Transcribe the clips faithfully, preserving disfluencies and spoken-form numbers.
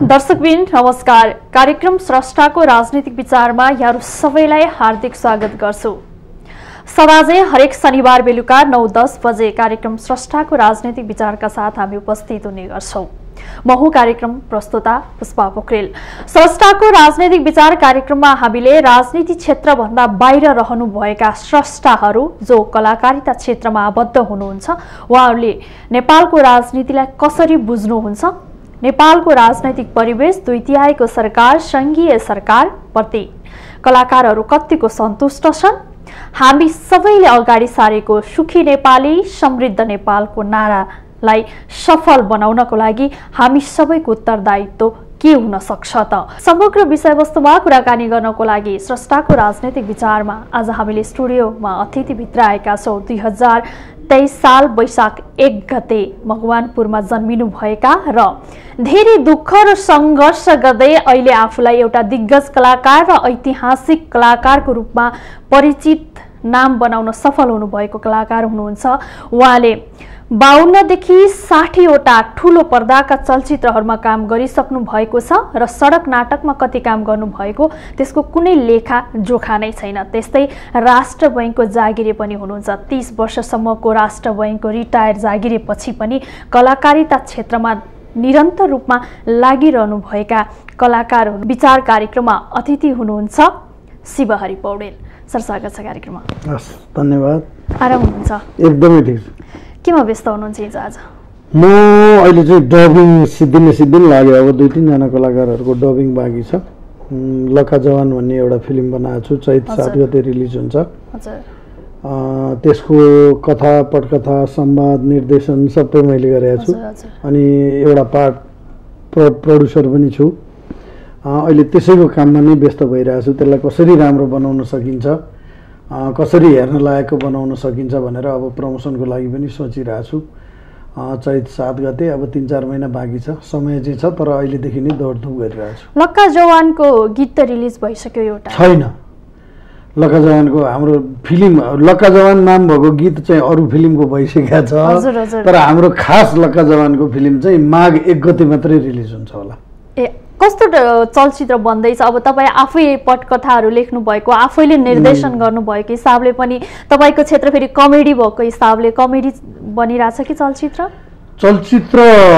दर्शकबिन नमस्कार। कार्यक्रम स्रष्टाको राजनीतिक विचारमा यहाँहरु सबैलाई हार्दिक स्वागत गर्छु। सदाझै हरेक शनिबार बेलुका नौ दस बजे कार्यक्रम स्रष्टाको राजनीतिक विचारका साथ हामी उपस्थित हुने गर्छौं। म हुँ कार्यक्रम प्रस्तुता पुष्पा पोखरेल। स्रष्टाको राजनीतिक विचार कार्यक्रममा हामीले राजनीति क्षेत्र भन्दा बाहिर रहनु भएका स्रष्टाहरू जो कलाकारिता क्षेत्रमा आबद्ध हुनुहुन्छ, उहाँहरूले नेपालको राजनीतिलाई कसरी बुझ्नुहुन्छ, नेपालको राजनैतिक परिवेश, दुई तिहाईको सरकार, संघीय सरकार प्रति कलाकारहरू कतिको सन्तुष्ट छन्, हामी सबैले अगाडि सारेको सुखी नेपाली समृद्ध नेपालको नारालाई सफल बनाउनको लागि हामी सबैको उत्तरदायित्व के हुन सक्छ त? समग्र विषयवस्तुमा कुराकानी गर्नको लागि स्रष्टाको राजनीतिक विचारमा आज हामीले स्टुडियोमा अतिथि भित्र आएका छौं। दुई हजार तेईस साल वैशाख एक गते मकवानपुरमा जन्मिनु भएका र धेरै दुःख र संघर्ष गर्दै अहिले आफूलाई एउटा दिग्गज कलाकार र ऐतिहासिक कलाकारको रूपमा परिचित नाम बनाउन सफल हुनुभएको कलाकार हुनुहुन्छ। उहाँले बाउन्न देखि साठी वटा ठूलो पर्दाका चलचित्रहरूमा काम गरिसक्नु भएको छ र सडक नाटकमा कति काम गर्नु भएको त्यसको कुनै लेखा जोखा नै छैन। त्यस्तै राष्ट्र बैंकको जागिरे पनि हुनुहुन्छ। तीस वर्षसम्मको राष्ट्र बैंकको रिटायर जागिरे पछि पनि कलाकारिता क्षेत्रमा निरन्तर रूपमा लागिरहनु भएका कलाकारहरू विचार कार्यक्रममा अतिथि हुनुहुन्छ शिवहरि पौडेल। सर स्वागत छ कार्यक्रममा। हस्, धन्यवाद। आराम हुनुहुन्छ? एकदमै ठीक। केमा व्यस्त हुनुहुन्छ हिजो आज? म अहिले चाहिँ डबिङ सिद्धिने सिद्धिन लाग्यो। अब दुई तीनजना कलाकारहरूको डबिङ बाँकी छ। लका जवान भन्ने एउटा फिल्म बनाएको छु, चैत सात गते रिलिज हुन्छ। त्यसको कथा, पटकथा, संवाद, निर्देशन सबै मैले गरेको छु। अनि एउटा पार्ट प्रड्युसर पनि छु। अहिले त्यसैको काममा नै व्यस्त भइरहेको छु। त्यसलाई कसरी राम्रो बनाउन सकिन्छ, कसरी हेर्न लायकको बनाउन सकिन्छ भनेर अब प्रमोसनको लागि पनि सोचिरहेको छु। चैत सात गते अब तीन चार महिना बाँकी छ, समय चाहिँ छ, तर अहिलेदेखि नै दौडधुप गरिरहेको छु। लक्का जवानको गीत त रिलिज भइसक्यो? एउटा छैन। लक्का जवानको हाम्रो फिल्म लक्का जवान नाम भएको गीत चाहिँ अरू फिल्मको भइसकेको छ, तर हाम्रो खास लक्का जवानको फिल्म चाहिँ माघ एक गते मात्रै रिलिज हुन्छ होला। ए, कस्तो चलचित्र बन्दैछ? अब तपाईँ आफै पटकथाहरू लेख्नु भएको, आफैले निर्देशन गर्नुभएको हिसाबले पनि तपाईँको क्षेत्र फेरि कमेडी भएको हिसाबले कमेडी बनिरहेछ कि चलचित्र? चलचित्र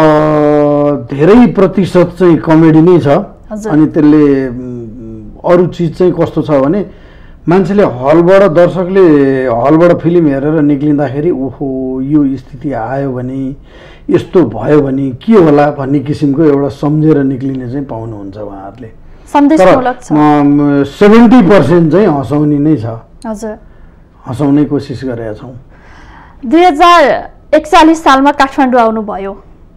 धेरै प्रतिशत चाहिँ कमेडी नै छ। अनि त्यसले अरू चिज चाहिँ कस्तो छ भने मान्छेले हलबाट, दर्शकले हलबाट फिल्म हेरेर निक्लिँदाखेरि ओहो यो स्थिति आयो भने, यस्तो भयो भने के होला भन्ने किसिमको एउटा सम्झेर निक्लिने चाहिँ पाउनुहुन्छ उहाँहरूले। सन्देशमूलक छ। सेभेन्टी पर्सेन्ट चाहिँ हँसाउने नै छ। हजुर, हँसाउने कोसिस गरेका छौँ। दुई हजार एकचालिस सालमा काठमाडौँ आउनुभयो।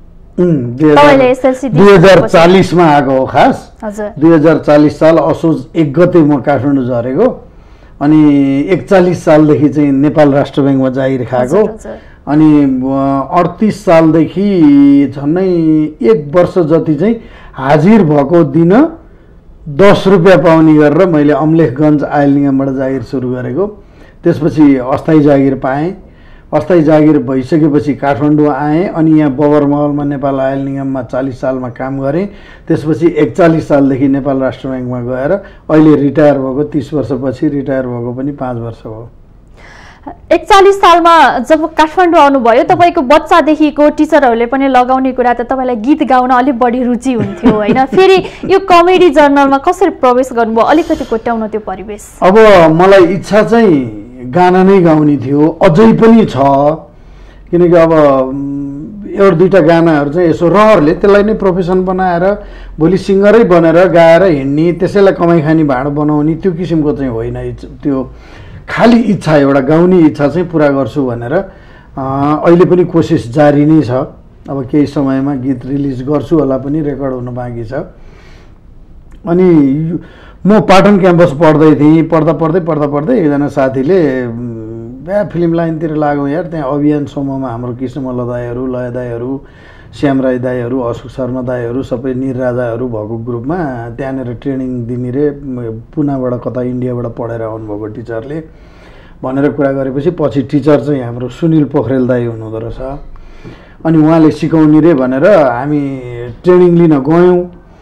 दुई हजार चालिसमा आएको हो खास। दुई हजार चालिस साल असोज एक गते म काठमाडौँ झरेको। अनि एकचालिस सालदेखि चाहिँ नेपाल राष्ट्र ब्याङ्कमा जागिर खाएको। अनि अडतिस सालदेखि झन्डै एक वर्ष जति चाहिँ हाजिर भएको दिन दस रुपियाँ पाउने गरेर मैले अम्लेखगञ्ज आयल निगमबाट जागिर सुरु गरेको। त्यसपछि अस्थायी जागिर पाएँ। अस्थायी जागिर भइसकेपछि काठमाडौँ आएँ। अनि यहाँ बबरमहलमा नेपाल आयल निगममा चालिस सालमा काम गरेँ। त्यसपछि एकचालिस सालदेखि नेपाल राष्ट्र ब्याङ्कमा गएर अहिले रिटायर भएको, तीस वर्षपछि रिटायर भएको पनि पाँच वर्ष भयो। एकचालिस सालमा जब काठमाडौँ आउनुभयो, तपाईँको बच्चादेखिको टिचरहरूले पनि लगाउने कुरा त तपाईँलाई गीत गाउन अलिक बढी रुचि हुन्थ्यो होइन? फेरि यो कमेडी जर्नलमा कसरी प्रवेश गर्नुभयो? अलिकति कोट्याउन त्यो परिवेश। अब मलाई इच्छा चाहिँ गाना नै गाउने थियो, अझै पनि छ। किनकि अब एउटा दुईवटा गानाहरू चाहिँ यसो रहरले त्यसलाई नै प्रोफेसन बनाएर भोलि सिङ्गरै बनेर गाएर हिँड्ने, त्यसैलाई कमाइ खाने भाँडो बनाउने त्यो किसिमको चाहिँ होइन। त्यो खाली इच्छा, एउटा गाउने इच्छा चाहिँ पुरा गर्छु भनेर अहिले पनि कोसिस जारी नै छ। अब केही समयमा गीत रिलिज गर्छु होला, पनि रेकर्ड हुन बाँकी छ। अनि म पाटन क्याम्पस पढ्दै थिएँ। पढ्दा पढ्दै पढ्दा पढ्दै एकजना साथीले ब्या फिल्म लाइनतिर लाग्यौँ यार, त्यहाँ अभियान समूहमा हाम्रो कृष्णमल्ल दाईहरू, लय दाईहरू, श्याम राई दाईहरू, अशोक शर्मा दाईहरू, सबै निर राजाहरू भएको ग्रुपमा त्यहाँनिर ट्रेनिङ दिने रे, पुनाबाट कता इन्डियाबाट पढेर आउनुभएको टिचरले भनेर कुरा गरेपछि पछि टिचर चाहिँ हाम्रो सुनिल पोखरेल दाई हुनुहुँदो रहेछ। अनि उहाँले सिकाउने रे भनेर हामी ट्रेनिङ लिन गयौँ।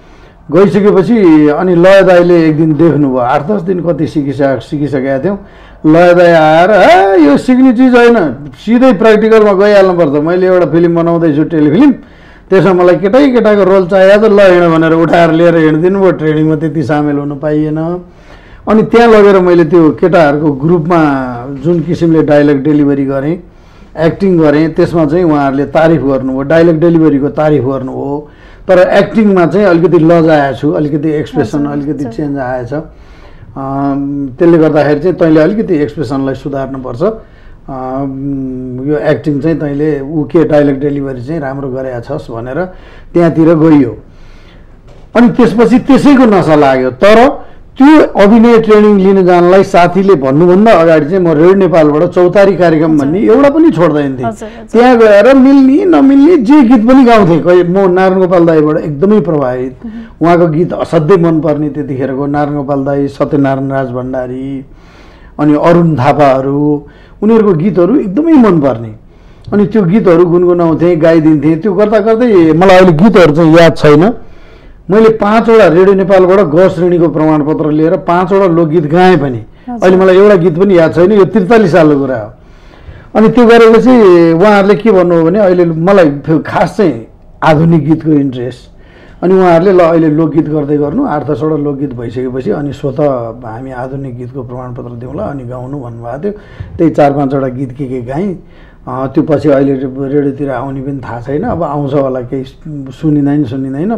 गइसकेपछि अनि लय दाईले एक दिन देख्नुभयो, आठ दस दिन कति सिकिसके सिकिसकेका थियौँ। लय दाई आएर ए यो सिक्ने चिज होइन, सिधै प्र्याक्टिकलमा गइहाल्नुपर्छ, मैले एउटा फिल्म बनाउँदैछु टेलिफिल्म, त्यसमा मलाई केटै केटाको रोल चाहिएको छ, ल हिँड भनेर उठाएर लिएर हिँडिदिनु भयो। ट्रेनिङमा त्यति सामेल हुनु पाइएन। अनि त्यहाँ लगेर मैले त्यो केटाहरूको ग्रुपमा जुन किसिमले डायलग डेलिभरी गरेँ, एक्टिङ गरेँ, त्यसमा चाहिँ उहाँहरूले तारिफ गर्नुभयो, डायलग डेलिभरीको तारिफ गर्नुभयो। तर एक्टिङमा चाहिँ अलिकति लजाएको छु, अलिकति एक्सप्रेसन अलिकति चेन्ज आएछ। त्यसले गर्दाखेरि चाहिँ तैँले अलिकति एक्सप्रेसनलाई सुधार्नुपर्छ, यो एक्टिङ चाहिँ तैँले ऊ के डायलग डेलिभरी चाहिँ राम्रो गरेका छस् भनेर त्यहाँतिर गइयो। अनि त्यसपछि त्यसैको नसा लाग्यो। तर त्यो अभिनय ट्रेनिङ लिन जानलाई साथीले भन्नुभन्दा अगाडि चाहिँ म रेडियो नेपालबाट चौतारी कार्यक्रम भन्ने एउटा पनि छोड्दैन थिएँ। त्यहाँ गएर मिल्ने नमिल्ने जे गीत पनि गाउँथेँ। कहिले म नारायण गोपाल दाईबाट एकदमै प्रभावित, उहाँको गीत असाध्यै मनपर्ने त्यतिखेरको नारायण गोपाल दाई, सत्यनारायण राज भण्डारी अनि अरुण थापाहरू, उनीहरूको गीतहरू एकदमै मनपर्ने। अनि त्यो गीतहरू गुनगुनाउँथेँ, गाइदिन्थेँ। त्यो गर्दा गर्दै मलाई अहिले गीतहरू चाहिँ याद छैन। मैले पाँचवटा रेडियो नेपालबाट ग श्रेणीको प्रमाणपत्र लिएर पाँचवटा लोकगीत गाएँ पनि। अहिले मलाई एउटा गीत पनि याद छैन, यो त्रिचालिस सालको कुरा हो। अनि त्यो गरेर चाहिँ उहाँहरूले के भन्नुभयो भने अहिले मलाई खास चाहिँ आधुनिक गीतको इन्ट्रेस्ट। अनि उहाँहरूले ल अहिले लोकगीत गर्दै गर्नु, आठ दसवटा लोकगीत भइसकेपछि अनि स्वतः हामी आधुनिक गीतको प्रमाणपत्र दिउँला अनि गाउनु भन्नुभएको थियो। त्यही चार पाँचवटा गीत के के गाएँ। त्यो पछि अहिले रेडियोतिर आउने पनि थाहा छैन, अब आउँछ होला, केही सुनिँदैन सुनिँदैन।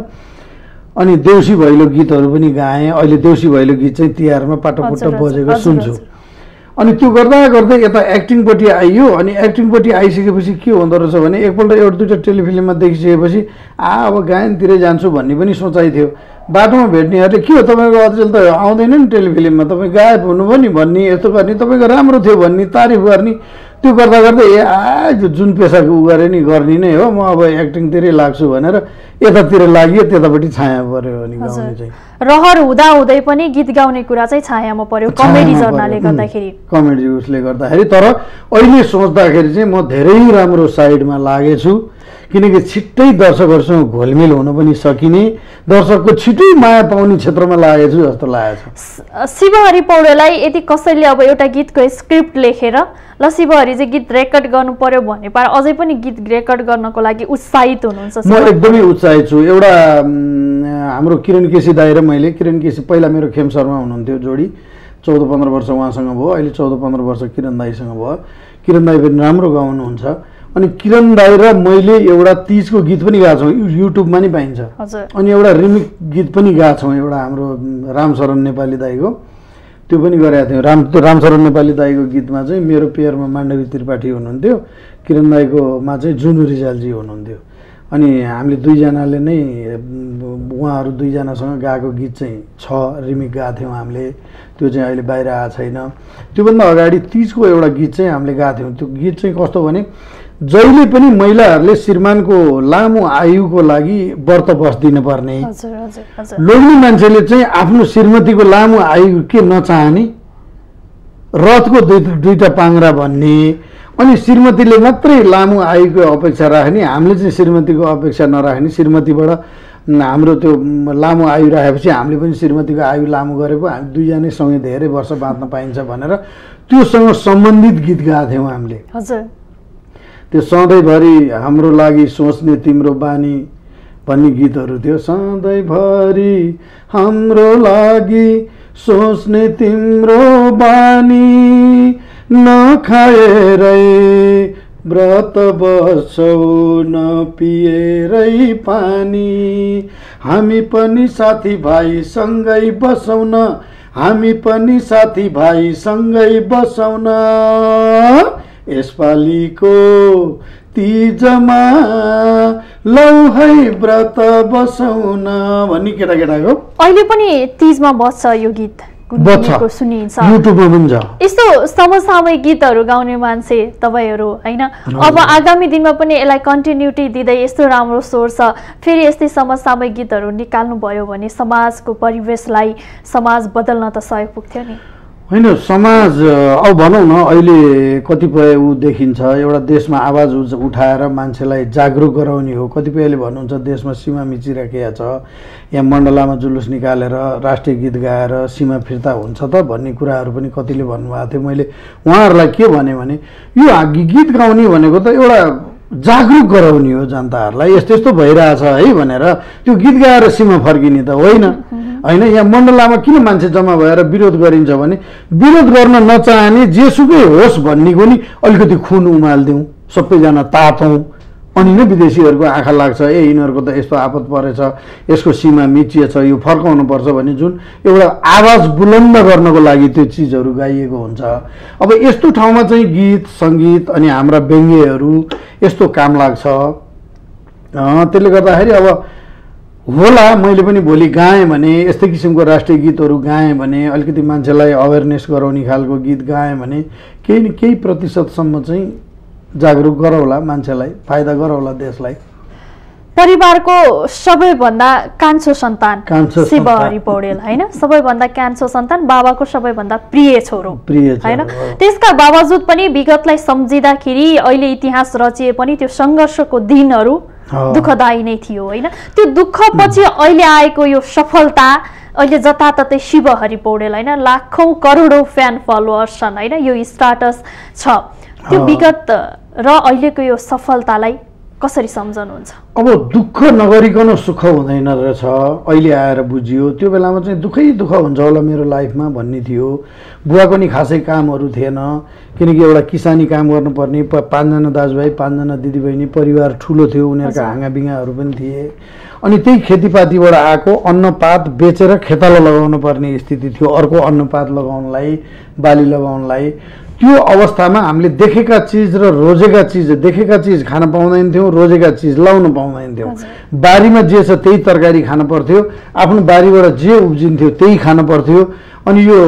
अनि देउसी भैलो गीतहरू पनि गाएँ। अहिले देउसी भैलो गीत चाहिँ तिहारमा पाटोपुट्टो बजेको सुन्छु। अनि त्यो गर्दा गर्दै यता एक्टिङपट्टि आइयो। अनि एक्टिङपट्टि आइसकेपछि के हुँदो रहेछ भने एकपल्ट एउटा दुईवटा टेलिफिल्ममा देखिसकेपछि आ अब गायनतिरै जान्छु भन्ने पनि सोचाइ थियो। बाटोमा भेट्नेहरूले के हो तपाईँको अचेल त आउँदैन नि टेलिफिल्ममा, तपाईँ गायक हुनुभयो नि भन्ने, यस्तो गर्ने, तपाईँको राम्रो थियो भन्ने, तारिफ गर्ने। त्यो गर्दा गर्दै ए आ जुन पेसाको उ गरे नि गर्ने नै हो, म अब एक्टिङतिरै लाग्छु भनेर यतातिर लागियो, त्यतापट्टि छाया पर्यो अनि गाउने चाहिँ। रहर हुँदा हुँदै पनि गीत गाउने कुरा चाहिँ छायामा पर्यो कमेडी जर्नाले गर्दाखेरि, कमेडी उसले गर्दाखेरि। तर अहिले सोच्दाखेरि चाहिँ म धेरै राम्रो साइडमा लागेछु, किनकि छिट्टै दर्शकहरूसँग घोलमेल हुन पनि सकिने, दर्शकको छिट्टै माया पाउने क्षेत्रमा लागेछु जस्तो लागेको छ। शिवहरि पौडेललाई यदि कसैले अब एउटा गीतको स्क्रिप्ट लेखेर ल शिवहरि चाहिँ गीत रेकर्ड गर्नु पर्यो भने पार अझै पनि गीत रेकर्ड गर्नको लागि उत्साहित हुनुहुन्छ? म एकदमै उत्साहित छु। एउटा हाम्रो किरण केसी दाइ र मैले, किरण केसी पहिला मेरो खेमसरमा हुनुहुन्थ्यो जोडी, चौध पन्ध्र वर्ष उहाँसँग भयो, अहिले चौध पन्ध्र वर्ष किरण दाईसँग भयो। किरण दाई पनि राम्रो गाउनुहुन्छ। अनि किरण दाई र मैले एउटा तीजको गीत पनि गाएको छौँ, युट्युबमा नि पाइन्छ। अनि एउटा रिमिक गीत पनि गाएको छौँ, एउटा हाम्रो रामशरण नेपाली दाईको, त्यो पनि गरेका थियौँ। राम रामशरण नेपाली दाईको गीतमा चाहिँ मेरो पेयरमा माण्डवी त्रिपाठी हुनुहुन्थ्यो, किरण दाईकोमा चाहिँ जुनु रिजालजी हुनुहुन्थ्यो। अनि हामीले दुईजनाले नै उहाँहरू दुईजनासँग गाएको गीत चाहिँ छ, रिमिक गाएको थियौँ हामीले। त्यो चाहिँ अहिले बाहिर आएको छैन। त्योभन्दा अगाडि तीजको एउटा गीत चाहिँ हामीले गाएको थियौँ। त्यो गीत चाहिँ कस्तो भने जहिले पनि महिलाहरूले श्रीमानको लामो आयुको लागि व्रत बस्दिनु पर्ने, लोग्ने मान्छेले चाहिँ आफ्नो श्रीमतीको लामो आयु के नचाहने, रथको दुई दुईवटा पाङ्रा भन्ने, अनि श्रीमतीले मात्रै लामो आयुको अपेक्षा राख्ने, हामीले चाहिँ श्रीमतीको अपेक्षा नराख्ने, श्रीमतीबाट हाम्रो त्यो लामो आयु राखेपछि हामीले पनि श्रीमतीको आयु लामो गरेको हामी दुईजनै सँगै धेरै वर्ष बाँच्न पाइन्छ भनेर त्योसँग सम्बन्धित गीत गाएको थियौँ हामीले। हजुर, त्यो सधैँभरि हाम्रो लागि सोच्ने तिम्रो बानी भन्ने गीतहरू थियो। सधैँभरि हाम्रो लागि सोच्ने तिम्रो बानी, नखाएरै व्रत बस्छौ नपिएरै पानी, हामी पनि साथीभाइ सँगै बसौँ न, हामी पनि साथीभाइ सँगै बसौँ न, यसपालिको तीजमा लौ है व्रत बसौँ न भन्ने केटाकेटाको अहिले पनि तीजमा बस्छ यो गीत, सुनिन्छ युट्युबमा पनि छ। यस्तो समसामयिक गीतहरू गाउने मान्छे तपाईँहरू होइन, अब आगामी दिनमा पनि यसलाई कन्टिन्युटी दिँदै यस्तो राम्रो स्वर छ, फेरि यस्तै समसामयिक गीतहरू निकाल्नु भयो भने समाजको परिवेशलाई, समाज बदल्न त सहयोग पुग्थ्यो नि। होइन समाज अब भनौँ न अहिले कतिपय ऊ देखिन्छ एउटा देशमा आवाज उठाएर मान्छेलाई जागरुक गराउने हो। कतिपयले भन्नुहुन्छ देशमा सीमा मिचिराखेको छ, यहाँ मण्डलामा जुलुस निकालेर राष्ट्रिय गीत गाएर सीमा फिर्ता हुन्छ त भन्ने कुराहरू पनि कतिले भन्नुभएको थियो। मैले उहाँहरूलाई के भने भने यो गीत गाउने भनेको त एउटा जागरुक गराउने हो जनताहरूलाई, यस्तो यस्तो भइरहेछ है भनेर। त्यो गीत गाएर सीमा फर्किने त होइन होइन। यहाँ मण्डलामा किन मान्छे जम्मा भएर विरोध गरिन्छ भने विरोध गर्न नचाहने जेसुकै होस् भन्नेको नि अलिकति खुन उमालिदिउँ, सबैजना तातौँ, अनि नै विदेशीहरूको आँखा लाग्छ ए यिनीहरूको त यस्तो आपत परेछ, यसको सीमा मिचिएछ, यो फर्काउनु पर्छ भन्ने जुन एउटा आवाज बुलन्द गर्नको लागि त्यो चिजहरू गाइएको हुन्छ। अब यस्तो ठाउँमा चाहिँ गीत सङ्गीत अनि हाम्रा व्यङ्ग्यहरू यस्तो काम लाग्छ। त्यसले गर्दाखेरि अब होला मैले पनि भोलि गाएँ भने यस्तै किसिमको राष्ट्रिय गीतहरू गाएँ भने अलिकति मान्छेलाई अवेरनेस गराउने खालको गीत गाएँ भने केही न केही प्रतिशतसम्म चाहिँ जागरुक गराउला, मान्छेलाई फाइदा गराउला देशलाई। परिवारको सबैभन्दा कान्छो सन्तान शिवहरि पौडेल होइन, सबैभन्दा कान्छो सन्तान, बाबाको सबैभन्दा प्रिय छोरो प्रिय होइन। त्यसका बावजुद पनि विगतलाई सम्झिँदाखेरि अहिले इतिहास रचिए पनि त्यो सङ्घर्षको दिनहरू दुःखदायी नै थियो होइन। त्यो दुःखपछि अहिले आएको यो सफलता, अहिले जताततै शिवहरि पौडेल होइन, लाखौँ करोडौँ फ्यान फलोअर्स छन् होइन, यो स्टाटस छ। त्यो विगत र अहिलेको यो सफलतालाई कसरी सम्झनुहुन्छ? अब दुःख नगरिकन सुख हुँदैन रहेछ अहिले आएर बुझियो। त्यो बेलामा चाहिँ दुःखै दुःख हुन्छ होला मेरो लाइफमा भन्ने थियो। बुवाको नि खासै कामहरू थिएन, किनकि एउटा किसानी काम गर्नुपर्ने, पाँचजना दाजुभाइ पाँचजना दिदीबहिनी, परिवार ठुलो थियो, उनीहरूका हाँगाबिङ्गाहरू पनि थिए। अनि त्यही खेतीपातीबाट आएको अन्नपात बेचेर खेतालो लगाउनु पर्ने स्थिति थियो, अर्को अन्नपात लगाउनलाई, बाली लगाउनलाई। त्यो अवस्थामा हामीले देखेका चिज र रोजेका चिज, देखेका चिज खान पाउँदैन थियौँ, रोजेका चिज लाउन पाउँदैन थियौँ। बारीमा जे छ त्यही तरकारी खान पर्थ्यो, आफ्नो बारीबाट जे उब्जिन्थ्यो त्यही खान पर्थ्यो। अनि यो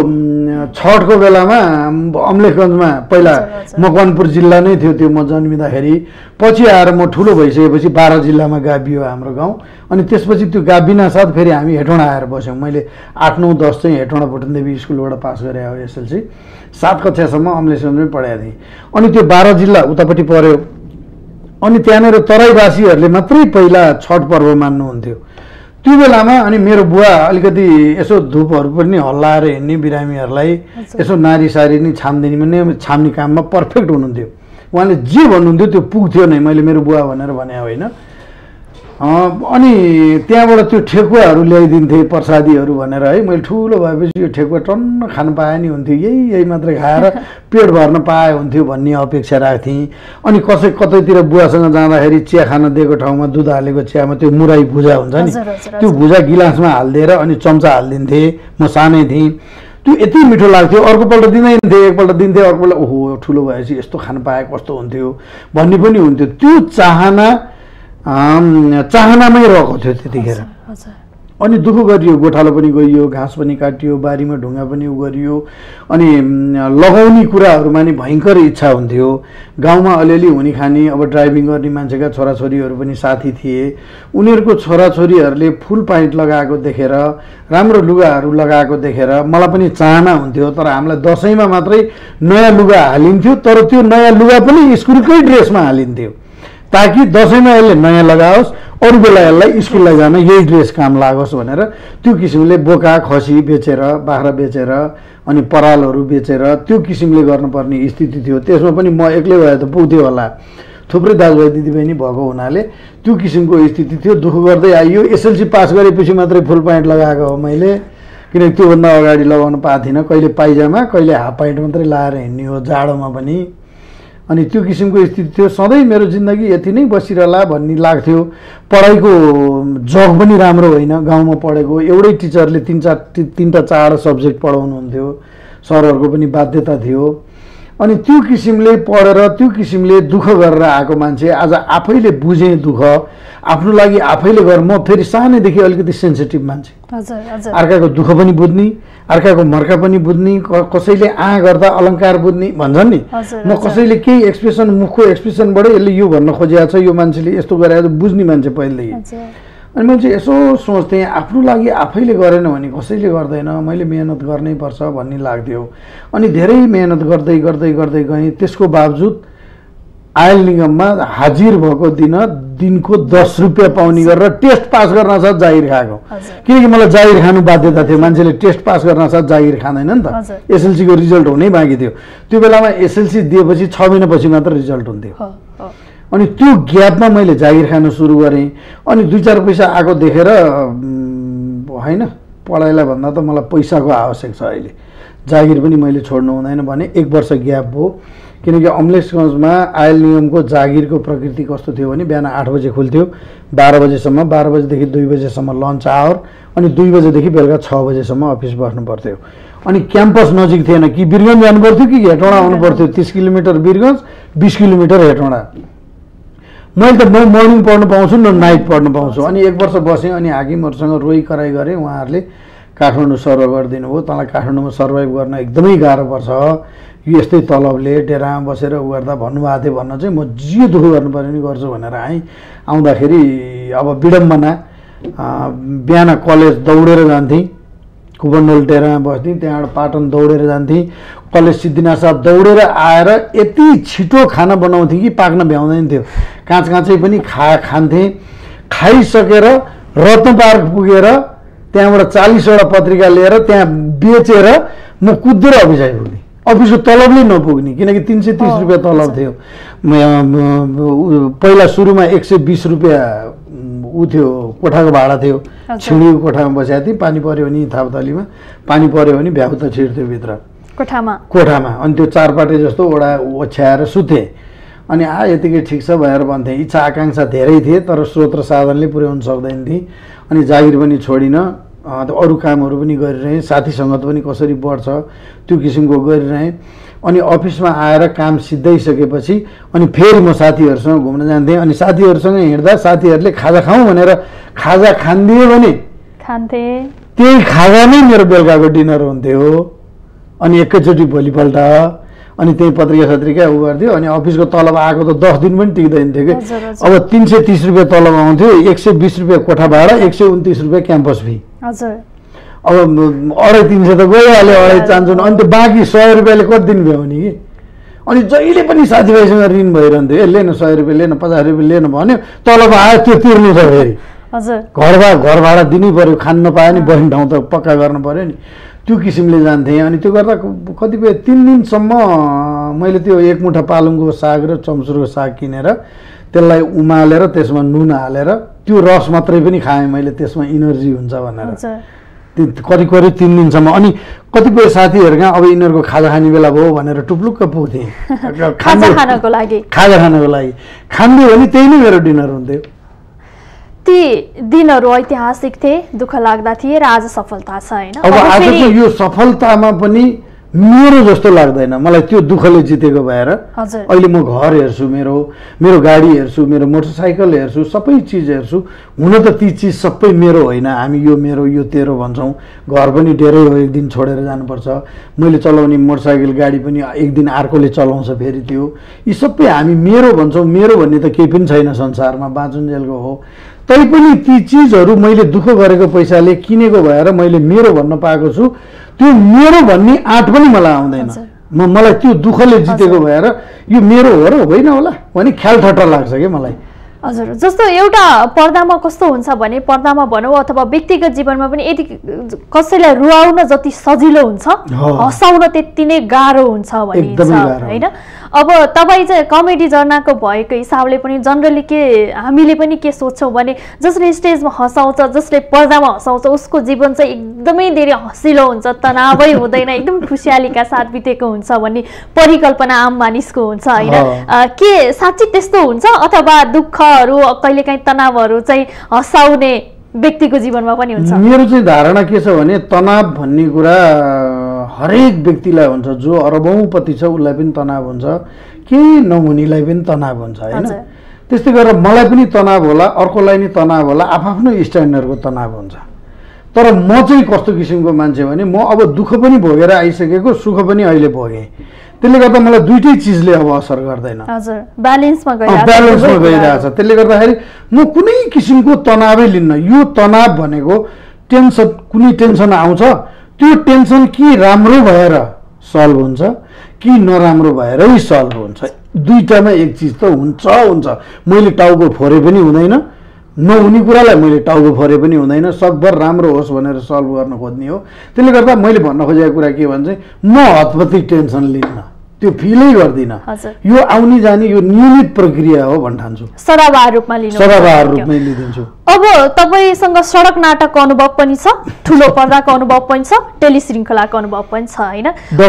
छठको बेलामा अमलेखगञ्जमा पहिला मकवानपुर जिल्ला नै थियो त्यो म जन्मिँदाखेरि, पछि आएर म ठुलो भइसकेपछि बाह्र जिल्लामा गाभियो हाम्रो गाउँ। अनि त्यसपछि त्यो गाभिना साथ फेरि हामी हेटौँडा आएर बस्यौँ। मैले आठ नौ दस चाहिँ हेटौँडा भुटनदेवी स्कुलबाट पास गरेँ हो एसएलसी, सात कक्षासम्म अमलेखगञ्जमै पढाएको थिएँ। अनि त्यो बाह्र जिल्ला उतापट्टि पऱ्यो। अनि त्यहाँनिर तराईवासीहरूले मात्रै पहिला छठ पर्व मान्नुहुन्थ्यो त्यो बेलामा। अनि मेरो बुवा अलिकति यसो धुपहरू पनि हल्लाएर हिँड्ने, बिरामीहरूलाई यसो नारी सारी नि छाम्दिने भने छाम्ने काममा पर्फेक्ट हुनुहुन्थ्यो। उहाँले जे भन्नुहुन्थ्यो त्यो पुग्थ्यो नै, मैले मेरो बुवा भनेर भने होइन। अनि त्यहाँबाट त्यो ठेकुवाहरू ल्याइदिन्थे प्रसादीहरू भनेर है। मैले ठुलो भएपछि यो ठेकुवा टन्न खान पाए नि हुन्थ्यो, यही यही मात्रै खाएर पेट भर्न पाए हुन्थ्यो भन्ने अपेक्षा राख्थेँ। अनि कसै कतैतिर बुवासँग जाँदाखेरि चिया खान दिएको ठाउँमा दुध हालेको चियामा त्यो मुराई भुजा हुन्छ नि, त्यो भुजा गिलासमा हालिदिएर अनि चम्चा हालिदिन्थे। म सानै थिएँ, त्यो यति मिठो लाग्थ्यो। अर्कोपल्ट दिँदैन थिएँ, एकपल्ट दिन्थे, अर्कोपल्ट ओहो ठुलो भएपछि यस्तो खान पाए कस्तो हुन्थ्यो भन्ने पनि हुन्थ्यो। त्यो चाहना चाहनामै रहेको थियो त्यतिखेर। अनि दुःख गरियो, गोठालो पनि गइयो, घाँस पनि काटियो, बारीमा ढुङ्गा पनि उ गरियो। अनि लगाउने कुराहरूमा नि भयङ्कर इच्छा हुन्थ्यो। गाउँमा अलिअलि हुने खाने, अब ड्राइभिङ गर्ने मान्छेका छोराछोरीहरू पनि साथी थिए। उनीहरूको छोराछोरीहरूले फुल प्यान्ट लगाएको देखेर, राम्रो लुगाहरू लगाएको देखेर मलाई पनि चाहना हुन्थ्यो। तर हामीलाई दसैँमा मात्रै नयाँ लुगा हालिन्थ्यो, तर त्यो नयाँ लुगा पनि स्कुलकै ड्रेसमा हालिन्थ्यो, ताकि दसैँमा यसले नयाँ लगाओस्, अरू बेला यसलाई स्कुललाई जान यही ड्रेस काम लागोस् भनेर त्यो किसिमले बोका खसी बेचेर, बाख्रा बेचेर, अनि परालहरू बेचेर त्यो किसिमले गर्नुपर्ने स्थिति थियो। त्यसमा पनि म एक्लै भए त पुग्थ्यो होला, थुप्रै दाजुभाइ दिदीबहिनी भएको हुनाले त्यो किसिमको स्थिति थियो। दुःख गर्दै आइयो। एसएलसी पास गरेपछि मात्रै फुल प्यान्ट लगाएको हो मैले, किनकि त्योभन्दा अगाडि लगाउन पाएको थिइनँ। कहिले पाइजामा, कहिले हाफ प्यान्ट मात्रै लगाएर हिँड्ने हो जाडोमा पनि। अनि त्यो किसिमको स्थिति थियो। सधैँ मेरो जिन्दगी यति नै बसिरहला भन्ने लाग्थ्यो। पढाइको जग पनि राम्रो होइन, गाउँमा पढेको एउटै टिचरले तिन चार तिनवटा चारवटा सब्जेक्ट पढाउनुहुन्थ्यो, सरहरूको पनि बाध्यता थियो। अनि त्यो किसिमले पढेर त्यो किसिमले दुःख गरेर आएको मान्छे आज आफैले बुझेँ दुःख आफ्नो लागि आफैले गर। म फेरि सानैदेखि अलिकति सेन्सिटिभ मान्छे, अर्काको दुःख पनि बुझ्ने, अर्काको मर्का पनि बुझ्ने, कसैले आ गर्दा अलङ्कार बुझ्ने भन्छन् नि। म कसैले केही एक्सप्रेसन, मुखको एक्सप्रेसनबाटै यसले यो भन्न खोजिएको छ, यो मान्छेले यस्तो गरेर बुझ्ने मान्छे पहिलेदेखि। अनि मैले चाहिँ यसो सोच्थेँ आफ्नो लागि आफैले गरेन भने कसैले गर्दैन, मैले मेहनत गर्नै पर्छ भन्ने लाग्थ्यो। अनि धेरै मेहनत गर्दै गर्दै गर्दै गएँ। त्यसको बावजुद आयल निगममा हाजिर भएको दिन दिनको दस रुपियाँ पाउने गरेर टेस्ट पास गर्न साथ जागिर खाएको, किनकि मलाई जागिर खानु बाध्यता थियो। मान्छेले टेस्ट पास गर्न साथ जागिर खाँदैन नि त। एसएलसीको रिजल्ट हुनै बाँकी थियो। त्यो बेलामा एसएलसी दिएपछि छ महिनापछि मात्र रिजल्ट हुन्थ्यो। अनि त्यो ग्यापमा मैले जागिर खान सुरु गरेँ। अनि दुई चार पैसा आएको देखेर होइन, पढाइलाई भन्दा त मलाई पैसाको आवश्यक छ अहिले, जागिर पनि मैले छोड्नु हुँदैन भने एक वर्ष ग्याप भयो। किनकि अमलेशगञ्जमा आयल निगमको जागिरको प्रकृति कस्तो थियो भने बिहान आठ बजे खुल्थ्यो, बाह्र बजेसम्म, बाह्र बजेदेखि दुई बजेसम्म लन्च आवर, अनि दुई बजेदेखि बेलुका छ बजेसम्म अफिस बस्नु पर्थ्यो। अनि क्याम्पस नजिक थिएन, कि वीरगञ्ज जानु पर्थ्यो कि हेटौँडा आउनु पर्थ्यो। तिस किलोमिटर वीरगञ्ज, बिस किलोमिटर हेटौँडा। मैले त म मर्निङ पढ्नु पाउँछु न नाइट पढ्नु पाउँछु। अनि एक वर्ष बसेँ। अनि हाकिमहरूसँग रोइ कराइ गरेँ। उहाँहरूले काठमाडौँ सर्भ गरिदिनु भयो। तँलाई काठमाडौँमा सर्भाइभ गर्न एकदमै गाह्रो पर्छ, यस्तै तलबले डेरामा बसेर उ गर्दा भन्नुभएको थियो भन्न चाहिँ म जे दुःख गर्नु पर्यो नि गर्छु भनेर आएँ। आउँदाखेरि अब विडम्बना, बिहान कलेज दौडेर जान्थेँ, कुबन्डोल डेरामा बस्थेँ, त्यहाँबाट पाटन दौडेर जान्थेँ, कलेज सिद्धिनाथ दौडेर आएर यति छिटो खाना बनाउँथेँ कि पाक्न भ्याउँदैन थियो। काँच काँचै पनि खा खान्थेँ। खाइसकेर रत्न पार्क पुगेर त्यहाँबाट चालिसवटा पत्रिका लिएर त्यहाँ बेचेर म कुदेर अफिस आइपुग्थेँ। अफिसको तलबले नपुग्ने, किनकि तिन सय तिस रुपियाँ तलब थियो। पहिला सुरुमा एक सय बिस रुपियाँ ऊ थियो, कोठाको भाडा थियो। छिडीको कोठामा बसेको थिएँ। पानी पऱ्यो भने थापथलीमा पानी पऱ्यो भने भ्याउ त छिर्थ्यो भित्र कोठामा कोठामा अनि त्यो चारपाटे जस्तो ओडा ओछ्याएर सुतेँ। अनि आ यतिकै ठिक छ भनेर भन्थेँ। इच्छा आकाङ्क्षा धेरै थिए, तर स्रोत र साधनले पुर्याउन सक्दैन थिएँ। अनि जागिर पनि छोडिनँ, अरू कामहरू पनि गरिरहेँ, साथी सङ्गत पनि कसरी बढ्छ त्यो किसिमको गरिरहेँ। अनि अफिसमा आएर काम सिद्धाइसकेपछि अनि फेरि म साथीहरूसँग घुम्न जान्थेँ। अनि साथीहरूसँग हिँड्दा साथीहरूले खाजा खाउँ भनेर खाजा खानिदियो भने खान्थे, त्यही खाजा नै मेरो बेलुकाको डिनर हुन्थ्यो। अनि एकैचोटि भोलिपल्ट अनि त्यही पत्रिका सत्रिका उ गर्थ्यो। अनि अफिसको तलब आएको त दस दिन पनि टिक्दैन थियो कि। अब तिन सय तिस रुपियाँ तलब आउँथ्यो, एक सय बिस रुपियाँ कोठा भाडा, एक सय उन्तिस रुपियाँ क्याम्पस फी। हजुर, अब अढाई तिन सय त गइहाल्यो, अढाई चान्सुन। अनि त्यो बाँकी सय रुपियाँले कति दिन भ्याउने कि। अनि जहिले पनि साथीभाइसँग ऋण भइरहन्थ्यो। ए लेन सय रुपियाँ लेन, पचास रुपियाँ लेन भन्यो, तलब आयो त्यो तिर्नु छ फेरि। हजुर, घर भा घर भाडा दिनै पऱ्यो, खान नपायो नि बस्ने ठाउँ त पक्का गर्नु पऱ्यो नि। त्यो किसिमले जान्थेँ। अनि त्यो गर्दा कतिपय तिन दिनसम्म मैले त्यो एक मुठा पालुङको साग र चम्सुरको साग किनेर त्यसलाई उमालेर त्यसमा नुन हालेर त्यो रस मात्रै पनि खाएँ मैले, त्यसमा इनर्जी हुन्छ भनेर। त्यो करिब करिब तिन दिनसम्म। अनि कतिपय साथीहरू कहाँ अब यिनीहरूको खाजा खाने बेला भयो भनेर टुप्लुक्क पुग्थेँ खाजा खानको लागि खाजा खानको लागि खान्थ्यो भने त्यही नै मेरो डिनर हुन्थ्यो। ती दिनहरू ऐतिहासिक थिए, दुःख लाग्दा थिए र आज सफलता छ होइन। अब आज चाहिँ यो सफलतामा पनि मेरो जस्तो लाग्दैन मलाई, त्यो दुःखले जितेको भएर। अहिले म घर हेर्छु, मेरो मेरो गाडी हेर्छु, मेरो मोटरसाइकल हेर्छु, सबै चिज हेर्छु। हुन त ती चिज सबै मेरो होइन, हामी यो मेरो यो तेरो भन्छौँ। घर पनि डेरै हो, एक दिन छोडेर जानुपर्छ। मैले चलाउने मोटरसाइकल गाडी पनि एक दिन अर्कोले चलाउँछ फेरि त्यो। यी सबै हामी मेरो भन्छौँ। मेरो भन्ने त केही पनि छैन संसारमा, बाँचुन्जेलको हो। तैपनि ती चिजहरू मैले दुःख गरेको पैसाले किनेको भएर मैले मेरो भन्न पाएको छु। त्यो मेरो भन्ने आँट पनि मलाई आउँदैन। म मलाई त्यो दुःखले जितेको भएर यो मेरो हो र होइन होला भने ख्याल ठट्टा लाग्छ कि मलाई। हजुर, जस्तो एउटा पर्दामा कस्तो हुन्छ भने, पर्दामा भनौँ अथवा व्यक्तिगत जीवनमा पनि यदि कसैलाई रुवाउन जति सजिलो हुन्छ हँसाउन त्यति नै गाह्रो हुन्छ भनिन्छ होइन। अब तपाईँ चाहिँ कमेडी जर्नाको भएको हिसाबले पनि जनरली के हामीले पनि के सोच्छौँ भने जसले स्टेजमा हँसाउँछ, जसले पर्दामा हँसाउँछ उसको जीवन चाहिँ एकदमै धेरै हँसिलो हुन्छ, तनावै हुँदैन, एकदम खुसियालीका साथ बितेको हुन्छ भन्ने परिकल्पना आम मानिसको हुन्छ होइन। के साँच्चै त्यस्तो हुन्छ अथवा दुःखहरू कहिलेकाहीँ तनावहरू चाहिँ हँसाउने व्यक्तिको जीवनमा पनि हुन्छ? मेरो चाहिँ धारणा के छ भने तनाव भन्ने कुरा हरेक व्यक्तिलाई हुन्छ। जो अरबौँपति छ उसलाई पनि तनाव हुन्छ, केही नहुनेलाई पनि तनाव हुन्छ होइन। त्यस्तै गरेर मलाई पनि तनाव होला, अर्कोलाई नि तनाव होला, आफ्नो स्ट्यान्डर्डको तनाव हुन्छ। तर म चाहिँ कस्तो किसिमको मान्छे भने म अब दुःख पनि भोगेर आइसकेको, सुख पनि अहिले भोगेँ। त्यसले गर्दा मलाई दुईटै चिजले अब असर गर्दैन, हजुर ब्यालेन्समा गइरहेछ ब्यालेन्समा गइरहेछ। त्यसले गर्दाखेरि म कुनै किसिमको तनावै लिन्न। यो तनाव भनेको टेन्सन, कुनै टेन्सन आउँछ त्यो टेन्सन कि राम्रो भएर सल्भ हुन्छ कि नराम्रो भएरै सल्भ हुन्छ, दुईटामा एक चिज त हुन्छ हुन्छ। मैले टाउको फोरे पनि हुँदैन, नहुने कुरालाई मैले टाउको फोरे पनि हुँदैन, सकभर राम्रो होस् भनेर सल्भ गर्न खोज्ने हो। त्यसले गर्दा मैले भन्न खोजेको कुरा के भन्छ, म हतपति टेन्सन लिन्न, त्यो फिलै गर्दिनँ। यो आउने जाने यो नियमित प्रक्रिया हो भन्न ठान्छु, सदाबहार रूपमा लिनु सदाबहार रूपमै लिदिन्छु। अब तपाईँसँग सडक नाटकको अनुभव पनि छ, ठुलो पर्दाको अनुभव पनि छ, टेलिश्रृङ्खलाको अनुभव पनि छ होइन?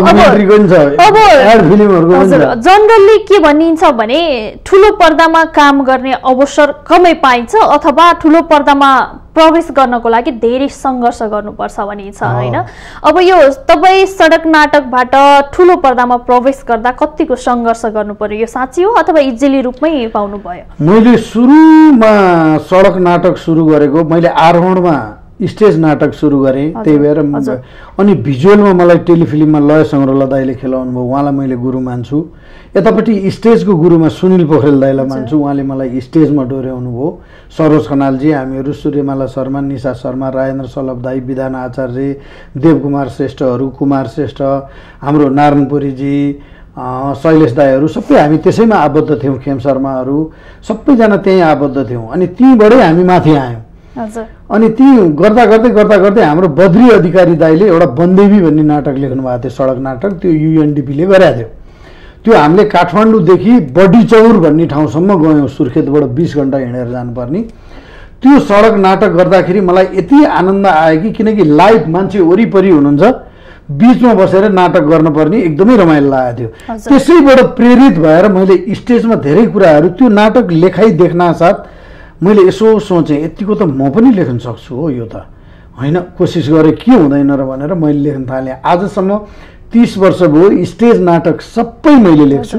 अब जनरली के भनिन्छ भने ठुलो पर्दामा काम गर्ने अवसर कमै पाइन्छ अथवा ठुलो पर्दामा प्रवेश गर्नको लागि धेरै सङ्घर्ष गर्नुपर्छ भनिन्छ होइन? अब यो तपाईँ सडक नाटकबाट ठुलो पर्दामा प्रवेश गर्दा कतिको सङ्घर्ष गर्नु पर्यो, यो साँच्ची हो अथवा इजिली रूपमै पाउनुभयो? मैले सुरुमा सडक नाटक सुरु गरेको, मैले आरोहणमा स्टेज नाटक सुरु गरेँ, त्यही भएर अनि भिजुअलमा मलाई टेलिफिल्ममा लय सङ्ग्रह दाइले खेलाउनु भयो, उहाँलाई मैले गुरु मान्छु। यतापट्टि स्टेजको गुरुमा सुनिल पोखरेल दाइलाई मान्छु, उहाँले मलाई स्टेजमा डोर्याउनु भयो। सरोज खनालजी, हामीहरू सूर्यमाला शर्मा, निशा शर्मा, राजेन्द्र सलभ दाई, विधान आचार्य, देवकुमार श्रेष्ठहरू, कुमार श्रेष्ठ, हाम्रो नारायणपुरीजी, शैलेश दाईहरू सबै हामी त्यसैमा आबद्ध थियौँ, खेम शर्माहरू सबैजना त्यहीँ आबद्ध थियौँ। अनि त्यहीँबाटै हामी माथि आयौँ। अनि ती गर्दा गर्दै गर्दा गर्दै हाम्रो बद्री अधिकारी दाईले एउटा बन्देवी भन्ने नाटक लेख्नु भएको थियो, सडक नाटक, त्यो युएनडिपीले गराएको थियो। त्यो हामीले काठमाडौँदेखि बडीचौर भन्ने ठाउँसम्म गयौँ, सुर्खेतबाट बिस घन्टा हिँडेर जानुपर्ने। त्यो सडक नाटक गर्दाखेरि मलाई यति आनन्द आयो कि, किनकि लाइभ मान्छे वरिपरि हुनुहुन्छ, बिचमा बसेर नाटक गर्नुपर्ने, एकदमै रमाइलो लागेको थियो। त्यसैबाट प्रेरित भएर मैले स्टेजमा धेरै कुराहरू, त्यो नाटक लेखाइ देख्न साथ मैले यसो सोचेँ, यतिको त म पनि लेख्न सक्छु हो, यो त होइन, कोसिस गरेँ के हुँदैन र भनेर मैले लेख्न थालेँ। आजसम्म तीस वर्ष भयो स्टेज नाटक सबै मैले लेख्छु।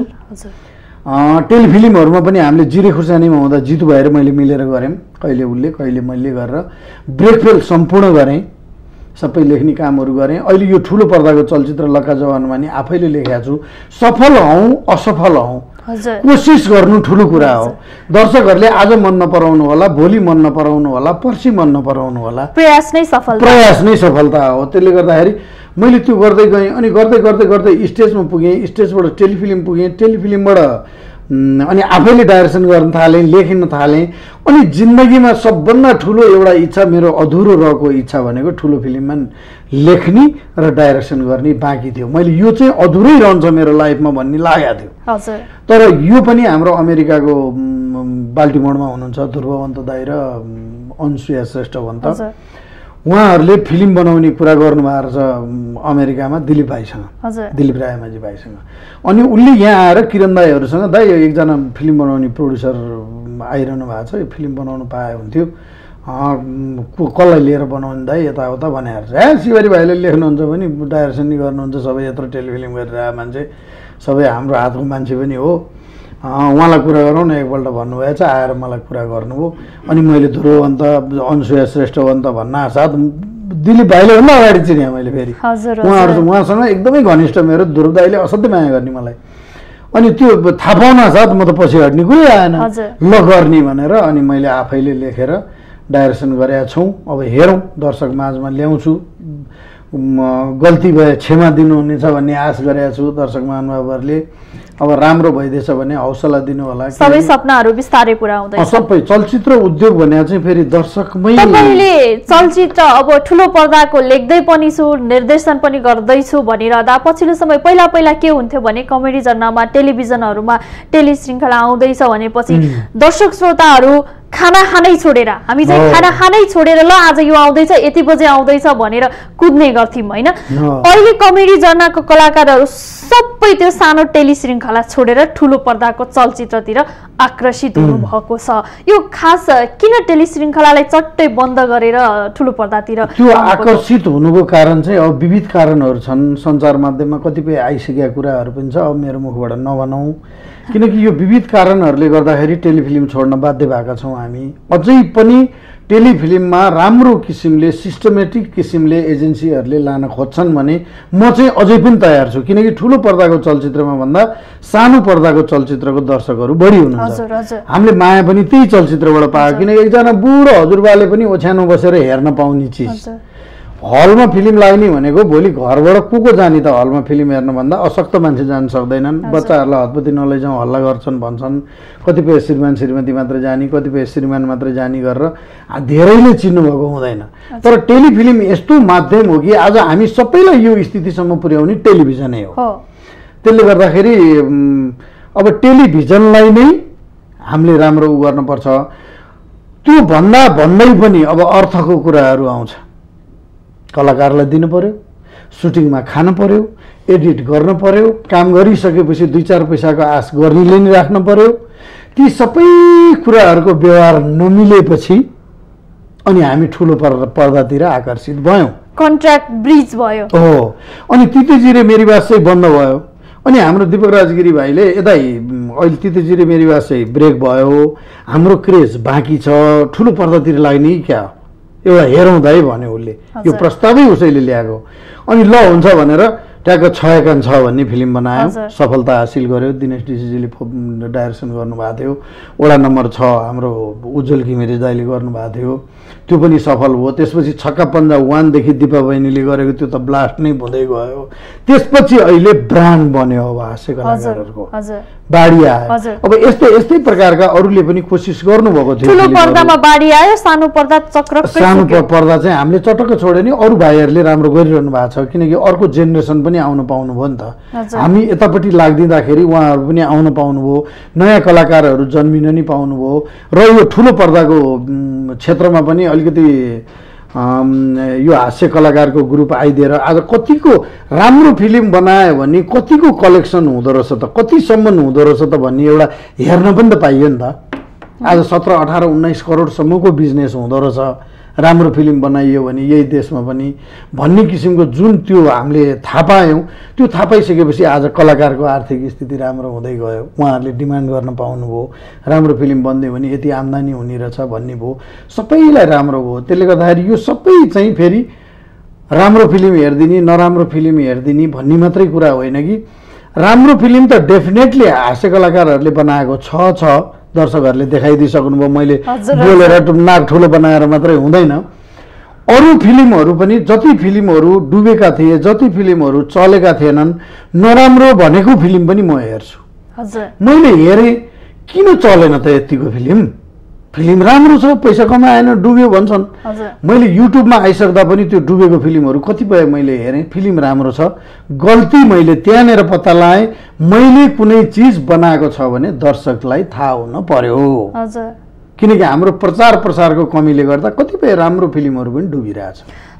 टेलिफिल्महरूमा पनि हामीले जिरे खुर्सानीमा हुँदा जितु भएर मैले मिलेर गरेँ, कहिले उसले कहिले मैले गरेर ब्रेकफेल सम्पूर्ण गरेँ, सबै लेख्ने कामहरू गरेँ। अहिले यो ठुलो पर्दाको चलचित्र लक्का जवानमा नि आफैले लेखेको छु। सफल हौँ असफल हौँ, कोसिस गर्नु ठुलो कुरा हो। दर्शकहरूले आज मन नपराउनु होला, भोलि मन नपराउनु होला, पर्सि मन नपराउनु होला, प्रयास नै सफलता प्रयास नै सफलता हो। त्यसले गर्दाखेरि मैले त्यो गर्दै गएँ। अनि गर्दै गर्दै गर्दै स्टेजमा पुगेँ, स्टेजबाट टेलिफिल्म पुगेँ, टेलिफिल्मबाट अनि आफैले डाइरेक्सन गर्न थालेँ, लेखिन थालेँ। अनि जिन्दगीमा सबभन्दा ठुलो एउटा इच्छा, मेरो अधुरो रहेको इच्छा भनेको ठुलो फिल्ममा लेख्ने र डाइरेक्सन गर्ने बाँकी थियो। मैले यो चाहिँ अधुरै रहन्छ मेरो लाइफमा भन्ने लागेको थियो। तर यो पनि हाम्रो अमेरिकाको बाल्टिमोरमा हुनुहुन्छ ध्रुववन्त दाई र अनुसुया श्रेष्ठ भन्छ, उहाँहरूले फिल्म बनाउने कुरा गर्नुभएको छ अमेरिकामा दिलीप भाइसँग, दिलीप रायमाझी भाइसँग। अनि उसले यहाँ आएर किरण दाईहरूसँग, दाई एकजना फिल्म बनाउने प्रड्युसर आइरहनु भएको छ, यो फिल्म बनाउनु पाए हुन्थ्यो, कसलाई लिएर बनाउने दाई यताउता भनेर। ए शिवरी भाइले लेख्नुहुन्छ भने डाइरेक्सन नि गर्नुहुन्छ, सबै यत्रो टेलिफिल्म गरेर आए मान्छे, सबै हाम्रो हातको मान्छे पनि हो, उहाँलाई कुरा गरौँ न एकपल्ट भन्नुभएछ, आएर मलाई कुरा गर्नुभयो। अनि मैले ध्रुववन्त अनुसुया श्रेष्ठवन्त भन्न साथ दिलीप भाइले भन्दा अगाडि चिनेँ मैले फेरि, उहाँहरू उहाँसँग एकदमै घनिष्ठ मेरो, ध्रुव दाइले असाध्यै माया गर्ने मलाई। अनि त्यो थाहा पाउन साथ म त पछि हट्ने कुरै आएन, ल गर्ने भनेर अनि मैले आफैले लेखेर डाइरेक्सन गरेका छौँ। अब हेरौँ, दर्शक माझमा ल्याउँछु, गल्ती भए क्षमा दिनुहुनेछ भन्ने आश गरेका छु दर्शक महानुभावहरूले। अब राम्रो भइदिएछ भने हौसला दिनु होला, सबै सपनाहरू बिस्तारै पुरा हुँदैछ। सबै चलचित्र उद्योग भने चाहिँ फेरि दर्शकमै। तपाईँले चलचित्र अब ठुलो पर्दाको लेख्दै पनि छु, निर्देशन पनि गर्दैछु भनिरहँदा पछिल्लो समय पहिला पहिला के हुन्थ्यो भने कमेडी जर्नामा, टेलिभिजनहरूमा टेलिश्रृङ्खला आउँदैछ भनेपछि दर्शक श्रोताहरू खाना खानै छोडेर, हामी चाहिँ खाना खानै छोडेर ल आज यो आउँदैछ यति बजे आउँदैछ भनेर कुद्ने गर्थ्यौँ होइन? अहिले कमेडी जर्नाको कलाकारहरू सबै त्यो सानो टेलिश्रृङ्खला छोडेर ठुलो पर्दाको चलचित्रतिर आकर्षित हुनुभएको छ। यो खास किन टेलिश्रृङ्खलालाई चट्टै बन्द गरेर ठुलो पर्दातिर त्यो आकर्षित हुनुको कारण चाहिँ अब विविध कारणहरू छन्। सञ्चार माध्यममा कतिपय आइसकेका कुराहरू पनि छ, अब मेरो मुखबाट नभनौँ, किनकि यो विविध कारणहरूले गर्दाखेरि टेलिफिल्म छोड्न बाध्य भएका छौँ हामी अझै पनि टेलिफिल्ममा राम्रो किसिमले सिस्टमेटिक किसिमले एजेन्सीहरूले लान खोज्छन् भने म चाहिँ अझै पनि तयार छु किनकि ठुलो पर्दाको चलचित्रमा भन्दा सानो पर्दाको चलचित्रको दर्शकहरू बढी हुनुहुन्छ हामीले माया पनि त्यही चलचित्रबाट पायो किनकि एकजना बुढो हजुरबाले पनि ओछ्यानो बसेर हेर्न पाउने चिज हलमा फिल्म लाग्ने भनेको भोलि घरबाट को को जाने त हलमा फिल्म हेर्नुभन्दा अशक्त मान्छे जान सक्दैनन् बच्चाहरूलाई हतपति नलैजाउँ हल्ला गर्छन् भन्छन् कतिपय श्रीमान श्रीमती मात्र जाने कतिपय श्रीमान मात्र जाने गरेर धेरैले चिन्नुभएको हुँदैन तर टेलिफिल्म यस्तो माध्यम हो कि आज हामी सबैलाई यो स्थितिसम्म पुर्याउने टेलिभिजनै हो त्यसले गर्दाखेरि अब टेलिभिजनलाई नै हामीले राम्रो उ गर्नुपर्छ त्यो भन्दा भन्दै पनि अब अर्थको कुराहरू आउँछ कलाकारलाई दिनु पर्यो सुटिङमा खानु पर्यो एडिट गर्न पर्यो काम गरिसकेपछि दुई चार पैसाको आश गर्नेले नि राख्नु पर्यो ती सबै कुराहरूको व्यवहार नमिलेपछि अनि हामी ठुलो पर्दातिर आकर्षित भयौँ कन्ट्र्याक्ट ब्रिज भयो हो अनि तितेजी र मेरी बात चाहिँ बन्द भयो अनि हाम्रो दीपक राजगिरी भाइले यता अहिले तितेजी र मेरी बात चाहिँ ब्रेक भयो हाम्रो क्रेज बाँकी छ ठुलो पर्दातिर लाग्ने क्या एउटा हेरौँ दाइ भन्यो उसले यो प्रस्तावै उसैले ल्याएको अनि ल हुन्छ भनेर ट्याक्क छ एकान छ भन्ने फिल्म बनायो सफलता हासिल गर्यो दिनेश डिसीजीले डाइरेक्सन गर्नुभएको थियो वडा नम्बर छ हाम्रो उज्जवल घिमिरे दाइले गर्नुभएको थियो त्यो पनि सफल भयो त्यसपछि छक्का पन्जा वानदेखि दिपा बहिनीले गरेको त्यो त ब्लास्ट नै हुँदै गयो त्यसपछि अहिले ब्रान्ड बन्यो अब हास्य कलाकारहरूको बाढी आयो अब यस्तै यस्तै प्रकारका अरूले पनि कोसिस गर्नुभएको थियो ठुलो पर्दामा बाढी आयो सानो पर्दा चक्र सानो पर्दा चाहिँ हामीले चटक्क छोड्यो नि अरू भाइहरूले राम्रो गरिरहनु भएको छ किनकि अर्को जेनेरेसन पनि आउन पाउनुभयो नि त हामी यतापट्टि लाग्दिँदाखेरि उहाँहरू पनि आउन पाउनुभयो नयाँ कलाकारहरू जन्मिन नि पाउनुभयो र यो ठुलो पर्दाको क्षेत्रमा पनि अलिकति यो हास्य कलाकारको ग्रुप आइदिएर आज कतिको राम्रो फिल्म बनायो भने कतिको कलेक्सन हुँदो रहेछ त कतिसम्म हुँदो रहेछ त भन्ने एउटा हेर्न पनि त पाइयो नि त आज सत्र अठार उन्नाइस करोडसम्मको बिजनेस हुँदो रहेछ राम्रो फिल्म बनाइयो भने यही देशमा पनि भन्ने किसिमको जुन त्यो हामीले थाहा पायौँ त्यो थाहा पाइसकेपछि आज कलाकारको आर्थिक स्थिति राम्रो हुँदै गयो उहाँहरूले डिमान्ड गर्न पाउनुभयो राम्रो फिल्म बन्दियो भने यति आम्दानी हुने रहेछ भन्ने भयो सबैलाई राम्रो भयो त्यसले गर्दाखेरि यो सबै चाहिँ फेरि राम्रो फिल्म हेरिदिने नराम्रो फिल्म हेरिदिने भन्ने मात्रै कुरा होइन कि राम्रो फिल्म त डेफिनेटली हास्य कलाकारहरूले बनाएको छ छ दर्शकहरूले देखाइदिइसक्नुभयो मैले बोलेर नाक ठुलो बनाएर मात्रै हुँदैन अरू फिल्महरू पनि जति फिल्महरू डुबेका थिए जति फिल्महरू चलेका थिएनन् नराम्रो भनेको फिल्म पनि म हेर्छु मैले हेरेँ किन चलेन त यतिको फिल्म फिल्म राम्रो छ पैसा कमाएन डुब्यो भन्छन् मैले युट्युबमा आइसक्दा पनि त्यो डुबेको फिल्महरू कतिपय मैले हेरेँ फिल्म राम्रो छ गल्ती मैले त्यहाँनिर पत्ता लगाएँ मैले कुनै चिज बनाएको छ भने दर्शकलाई थाहा हुन पर्यो किनकि हाम्रो प्रचार प्रसारको कमीले गर्दा कतिपय राम्रो फिल्महरू पनि डुबिरहेछ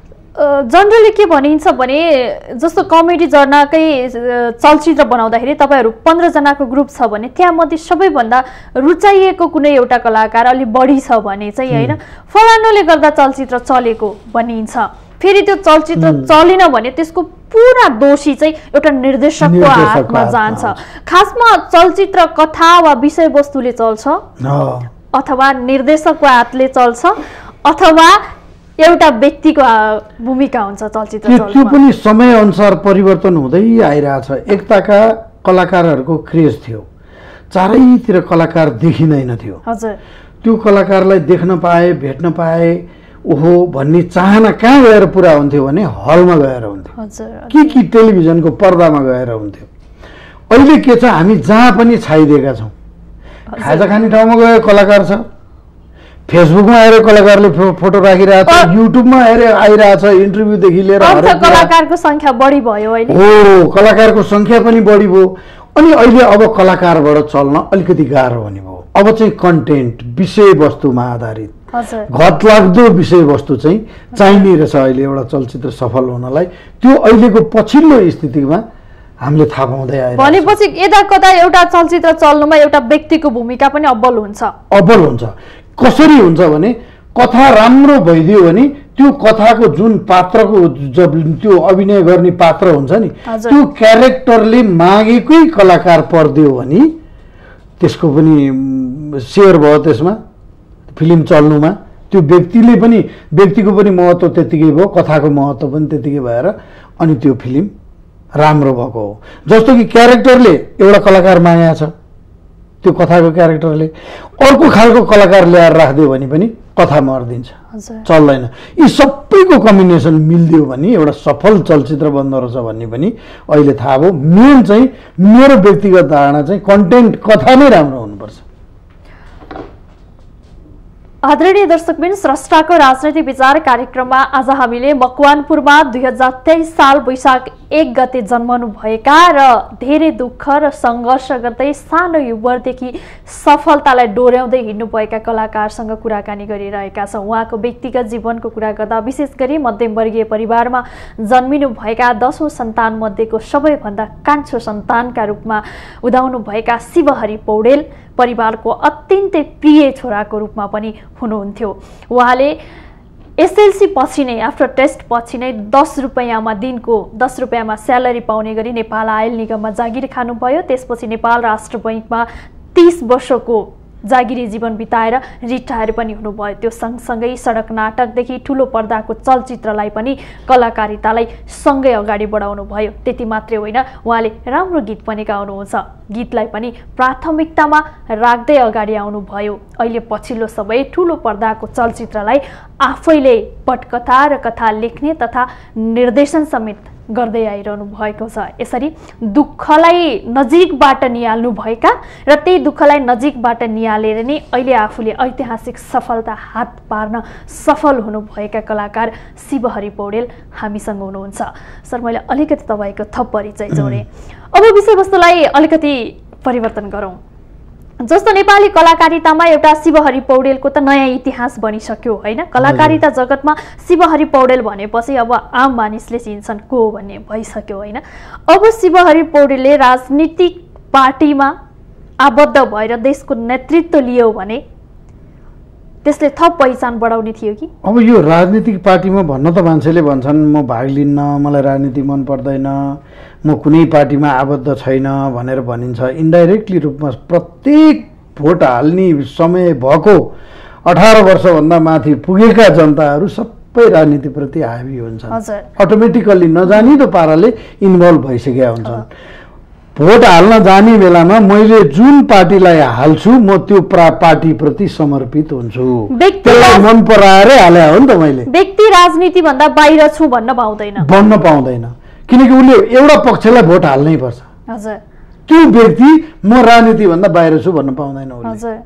जनरली के भनिन्छ भने जस्तो कमेडी जर्नाकै चलचित्र बनाउँदाखेरि तपाईँहरू पन्ध्रजनाको ग्रुप छ भने त्यहाँमध्ये सबैभन्दा रुचाइएको कुनै एउटा कलाकार अलिक बढी छ भने चाहिँ होइन फलानुले गर्दा चलचित्र चलेको भनिन्छ फेरि त्यो चलचित्र चलेन भने त्यसको पुरा दोषी चाहिँ एउटा निर्देशकको हातमा जान्छ खासमा चलचित्र कथा वा विषयवस्तुले चल्छ अथवा निर्देशकको हातले चल्छ अथवा एउटा व्यक्तिको भूमिका हुन्छ चलचित्र त्यो पनि समय अनुसार परिवर्तन हुँदै आइरहेछ एकताका कलाकारहरूको क्रेज थियो चारैतिर कलाकार देखिँदैन थियो हजुर त्यो कलाकारलाई देख्न पाए भेट्न पाए ओहो भन्ने चाहना कहाँ गएर पुरा हुन्थ्यो भने हलमा गएर हुन्थ्यो हजुर कि कि टेलिभिजनको पर्दामा गएर हुन्थ्यो अहिले के छ हामी जहाँ पनि छाइदिएका छौँ खाजा खाने ठाउँमा गएर कलाकार छ फेसबुकमा आएर कलाकारले फोटो राखिरहेको छ युट्युबमा आएर आइरहेछ इन्टरभ्यूदेखि लिएर कलाकारको संख्या बढी भयो अहिले हो कलाकारको संख्या पनि बढी भयो अनि अहिले अब कलाकारबाट चल्न अलिकति गाह्रो हुने भयो अब चाहिँ कन्टेन्ट विषयवस्तुमा आधारित घतलाग्दो विषयवस्तु चाहिँ चाहिने रहेछ अहिले एउटा चलचित्र सफल हुनलाई त्यो अहिलेको पछिल्लो स्थितिमा हामीले थाहा पाउँदै आयो भनेपछि यता कता एउटा चलचित्र चल्नुमा एउटा व्यक्तिको भूमिका पनि अब्बल हुन्छ अब्बल हुन्छ कसरी हुन्छ भने कथा राम्रो भइदियो भने त्यो कथाको जुन पात्रको जब त्यो अभिनय गर्ने पात्र हुन्छ नि त्यो क्यारेक्टरले मागेकै कलाकार पर्दियो भने त्यसको पनि सेयर भयो त्यसमा फिल्म चल्नुमा त्यो व्यक्तिले पनि व्यक्तिको पनि महत्त्व त्यतिकै भयो, कथाको महत्त्व पनि त्यतिकै भएर अनि त्यो फिल्म राम्रो भएको हो। जस्तो कि क्यारेक्टरले एउटा कलाकार मागेको छ, त्यो कथाको क्यारेक्टरले अर्को खालको कलाकार ल्याएर राखिदियो भने पनि कथा मर्दिन्छ, चल्दैन। यी सबैको कम्बिनेसन मिलिदियो भने एउटा सफल चलचित्र बन्दो रहेछ भन्ने पनि अहिले थाहा भयो। मेन चाहिँ मेरो व्यक्तिगत धारणा चाहिँ कन्टेन्ट कथा नै राम्रो हुनुपर्छ। आदरणीय दर्शकबिन, स्रष्टाको राजनैतिक विचार कार्यक्रममा आज हामीले मकवानपुरमा दुई हजार तेइस साल वैशाख एक गते जन्मनु भएका र धेरै दुःख र सङ्घर्ष गर्दै सानो युवरदेखि सफलतालाई डोर्याउँदै हिँड्नुभएका कलाकारसँग कुराकानी गरिरहेका छौँ। उहाँको व्यक्तिगत जीवनको कुरा गर्दा विशेष गरी मध्यमवर्गीय परिवारमा जन्मिनु भएका दसौँ सन्तान मध्येको सबैभन्दा कान्छो सन्तानका रूपमा उदाउनु भएका शिवहरि पौडेल परिवारको अत्यन्तै प्रिय छोराको रूपमा पनि हुनुहुन्थ्यो। उहाँले एसएलसी पछि नै आफ्टर टेस्ट पछि नै दस रुपियाँमा दिनको दस रुपियाँमा स्यालेरी पाउने गरी नेपाल आयल निगममा जागिर खानुभयो। त्यसपछि नेपाल राष्ट्र बैङ्कमा तीस वर्षको जागिरी जीवन बिताएर रिटायर पनि हुनुभयो। त्यो सँगसँगै सडक नाटकदेखि ठुलो पर्दाको चलचित्रलाई पनि कलाकारितालाई सँगै अगाडि बढाउनु भयो। त्यति मात्रै होइन, उहाँले राम्रो गीत पनि गाउनुहुन्छ। गीतलाई पनि प्राथमिकतामा राख्दै अगाडि आउनुभयो। अहिले पछिल्लो समय ठुलो पर्दाको चलचित्रलाई आफैले पटकथा र कथा लेख्ने तथा निर्देशन समेत गर्दै आइरहनु भएको छ। यसरी दुःखलाई नजिकबाट निहाल्नु भएका र त्यही दुःखलाई नजिकबाट निहालेर नै अहिले आफूले ऐतिहासिक सफलता हात पार्न सफल हुनुभएका कलाकार शिवहरि पौडेल हामीसँग हुनुहुन्छ। सर, मैले अलिकति तपाईँको थप परिचय जोडेँ। अब विषयवस्तुलाई अलिकति परिवर्तन गरौँ। जस्तो नेपाली कलाकारितामा एउटा शिवहरि पौडेलको त नयाँ इतिहास बनिसक्यो होइन। कलाकारिता जगतमा शिवहरि पौडेल भनेपछि अब आम मानिसले चिन्छन् को भन्ने भइसक्यो होइन। अब शिवहरि पौडेलले राजनीतिक पार्टीमा आबद्ध भएर देशको नेतृत्व लियो भने त्यसले थप पहिचान बढाउने थियो कि? अब यो राजनीतिक पार्टीमा भन्न त मान्छेले भन्छन् म भाग लिन्न, मलाई राजनीति मन पर्दैन, म कुनै पार्टीमा आबद्ध छैन भनेर भनिन्छ। इन्डाइरेक्टली रूपमा प्रत्येक भोट हाल्ने समय भएको अठार वर्षभन्दा माथि पुगेका जनताहरू सबै राजनीतिप्रति हावी हुन्छन्, अटोमेटिकल्ली नजानिदो पाराले इन्भल्भ भइसकेका हुन्छन्। भोट हाल्न जाने बेलामा मैले जुन पार्टीलाई हाल्छु म त्यो पार्टीप्रति समर्पित हुन्छु, त्यसलाई मन पराएरै हाले हो नि त। मैले व्यक्ति राजनीति भन्दा बाहिर छु भन्न पाउँदैन भन्न पाउँदैन किनकि उसले एउटा पक्षलाई भोट हाल्नै पर्छ। हजुर, त्यो व्यक्ति म राजनीति भन्दा बाहिर छु भन्न पाउँदैन उसले।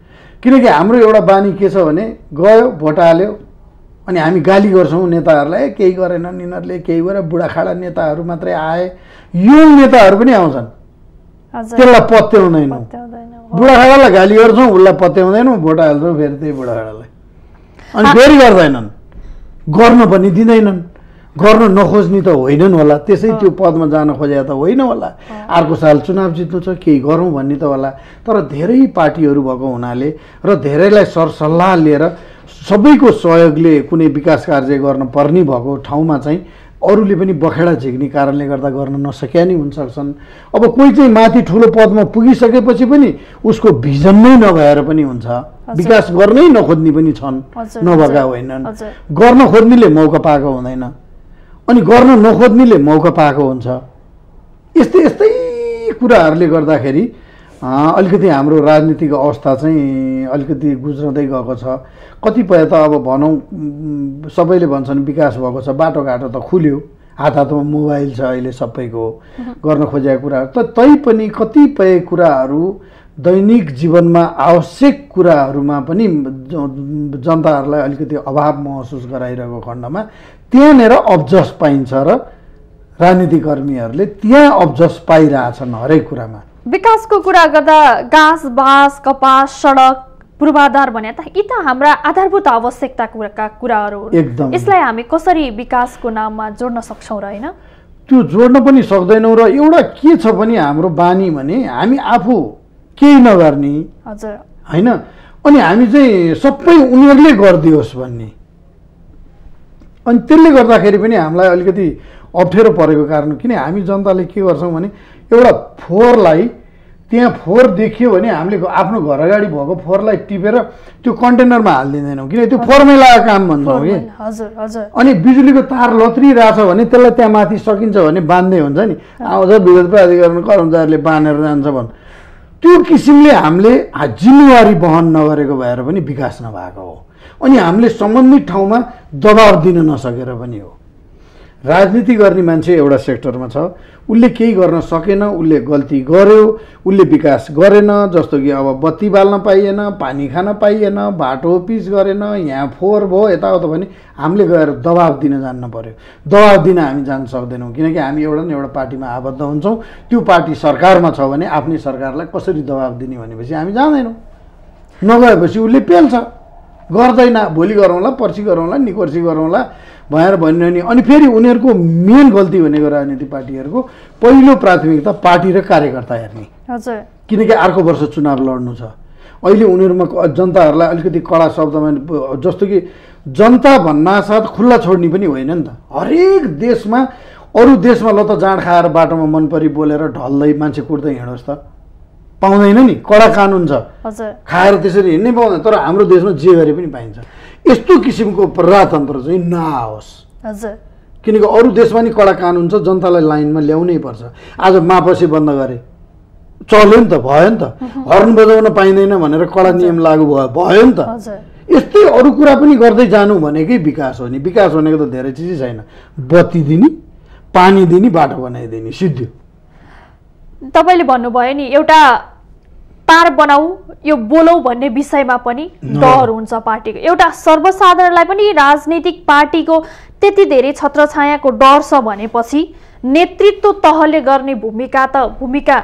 किनकि हाम्रो एउटा बानी के छ भने गयो भोट हाल्यो अनि हामी गाली गर्छौँ नेताहरूलाई, केही गरेनन् यिनीहरूले, केही गरेर बुढाखाडा नेताहरू मात्रै आए, युङ नेताहरू पनि आउँछन्, त्यसलाई पत्याउँदैनौँ। बुढाखाडालाई गाली गर्छौँ, उसलाई पत्याउँदैनौँ, भोट हाल्छौँ फेरि त्यही बुढाखाडालाई, अनि फेरि गर्दैनन्, गर्न पनि दिँदैनन्। गर्न नखोज्ने त होइनन् होला, त्यसै त्यो पदमा जान खोजेको त होइन होला, अर्को साल चुनाव जित्नु छ केही गरौँ भन्ने त होला। तर धेरै पार्टीहरू भएको हुनाले र धेरैलाई सरसल्लाह लिएर सबैको सहयोगले कुनै विकास कार्य गर्न पर्ने भएको ठाउँमा चाहिँ अरूले पनि बखेडा झिक्ने कारणले गर्दा गर्न नसकिया नि हुन सक्छन्। अब कोही चाहिँ माथि ठुलो पदमा पुगिसकेपछि पनि उसको भिजन नै नभएर पनि हुन्छ, विकास गर्नै नखोज्ने पनि छन्, नभएका होइनन्। गर्न खोज्नेले मौका पाएको हुँदैन अनि गर्न नखोज्नेले मौका पाएको हुन्छ। यस्तै यस्तै कुराहरूले गर्दाखेरि अलिकति हाम्रो राजनीतिक अवस्था चाहिँ अलिकति गुज्रदै गएको छ। कतिपय त अब भनौँ सबैले भन्छन् विकास भएको छ, बाटोघाटो त खुल्यो, हात हातमा मोबाइल छ अहिले सबैको, गर्न खोजेका कुराहरू त तैपनि कतिपय कुराहरू दैनिक जीवनमा आवश्यक कुराहरूमा पनि जनताहरूलाई अलिकति अभाव महसुस गराइरहेको खण्डमा त्यहाँनिर अब्जस पाइन्छ र राजनीतिक कर्मीहरूले त्यहाँ अब्जस पाइरहेछन् हरेक कुरामा। विकासको कुरा गर्दा घाँस बाँस कपास सडक पूर्वाधार भने त यी त हाम्रा आधारभूत आवश्यकताका कुराहरू हो। एकदम यसलाई हामी कसरी विकासको नाममा जोड्न सक्छौँ र होइन? त्यो जोड्न पनि सक्दैनौँ। र एउटा के छ भने हाम्रो बानी भने हामी आफू केही नगर्ने, हजुर होइन, अनि हामी चाहिँ सबै उनीहरूले गरिदियोस् भन्ने, अनि त्यसले गर्दाखेरि पनि हामीलाई अलिकति अप्ठ्यारो परेको कारण किन हामी जनताले के गर्छौँ भने एउटा फोहोरलाई त्यहाँ फोहोर देखियो भने हामीले आफ्नो घर अगाडि भएको फोहोरलाई टिपेर त्यो कन्टेनरमा हालिदिँदैनौँ, किनकि त्यो फोहोरमै लगाएको काम भन्छौँ कि। हजुर हजुर। अनि बिजुलीको तार लत्रिरहेछ भने त्यसलाई त्यहाँ माथि सकिन्छ भने बाँध्दै हुन्छ नि, आउँछ विद्युत प्राधिकरण कर्मचारीले बाँधेर जान्छ भन्। त्यो किसिमले हामीले जिम्मेवारी वहन नगरेको भएर पनि विकास नभएको हो। अनि हामीले सम्बन्धित ठाउँमा दबाब दिन नसकेर पनि हो। राजनीति गर्ने मान्छे एउटा सेक्टरमा छ, उसले केही गर्न सकेन, उसले गल्ती गर्यो, उसले विकास गरेन, जस्तो कि अब बत्ती बाल्न पाइएन, पानी खान पाइएन, बाटो पिच गरेन, यहाँ फोहोर भयो यताउता भने हामीले गएर दबाब दिन जान्न पर्यो। दबाब दिन हामी जान सक्दैनौँ, किनकि हामी एउटा न एउटा पार्टीमा आबद्ध हुन्छौँ। त्यो पार्टी सरकारमा छ भने आफ्नै सरकारलाई कसरी दबाब दिने भनेपछि हामी जाँदैनौँ। नगएपछि उसले पेल्छ, गर्दैन, भोलि गरौँला, पर्सि गरौँला, निकोर्सी गरौँला भनेर भनिरहने। अनि फेरि उनीहरूको मेन गल्ती भनेको राजनीतिक पार्टीहरूको पहिलो प्राथमिकता पार्टी र कार्यकर्ता हेर्ने। हजुर। किनकि अर्को वर्ष चुनाव लड्नु छ। अहिले उनीहरूमा जनताहरूलाई अलिकति कडा शब्दमा, जस्तो कि जनता भन्नासाथ खुल्ला छोड्ने पनि होइन नि त। हरेक देशमा, अरू देशमा ल त जाँड खाएर बाटोमा मन परी बोलेर ढल्दै मान्छे कुट्दै हिँडोस् त, पाउँदैन नि, कडा कानुन छ। हजुर। खाएर त्यसरी हिँड्नै पाउँदैन। तर हाम्रो देशमा जे गरे पनि पाइन्छ। यस्तो किसिमको प्रजातन्त्र चाहिँ नआओस्। हजुर। किनकि अरू देशमा नि कडा कानुन छ, जनतालाई लाइनमा ल्याउनै पर्छ। आज मापसी बन्द गरे, चल्यो नि त, भयो नि त। हर्न बजाउन पाइँदैन भनेर कडा नियम लागू भयो, भयो नि त। यस्तै अरू कुरा पनि गर्दै जानु भनेकै विकास हो नि। विकास भनेको त धेरै चिज छैन, बत्ती दिने, पानी दिने, बाटो बनाइदिने, सिद्धि। तपाईँले भन्नुभयो नि एउटा पार बनाऊ, यो बोलौ भन्ने विषयमा पनि डर हुन्छ पार्टीको। एउटा सर्वसाधारणलाई पनि राजनीतिक पार्टीको त्यति धेरै छत्रछायाको डर छ भनेपछि नेतृत्व तहले गर्ने भूमिका त भूमिका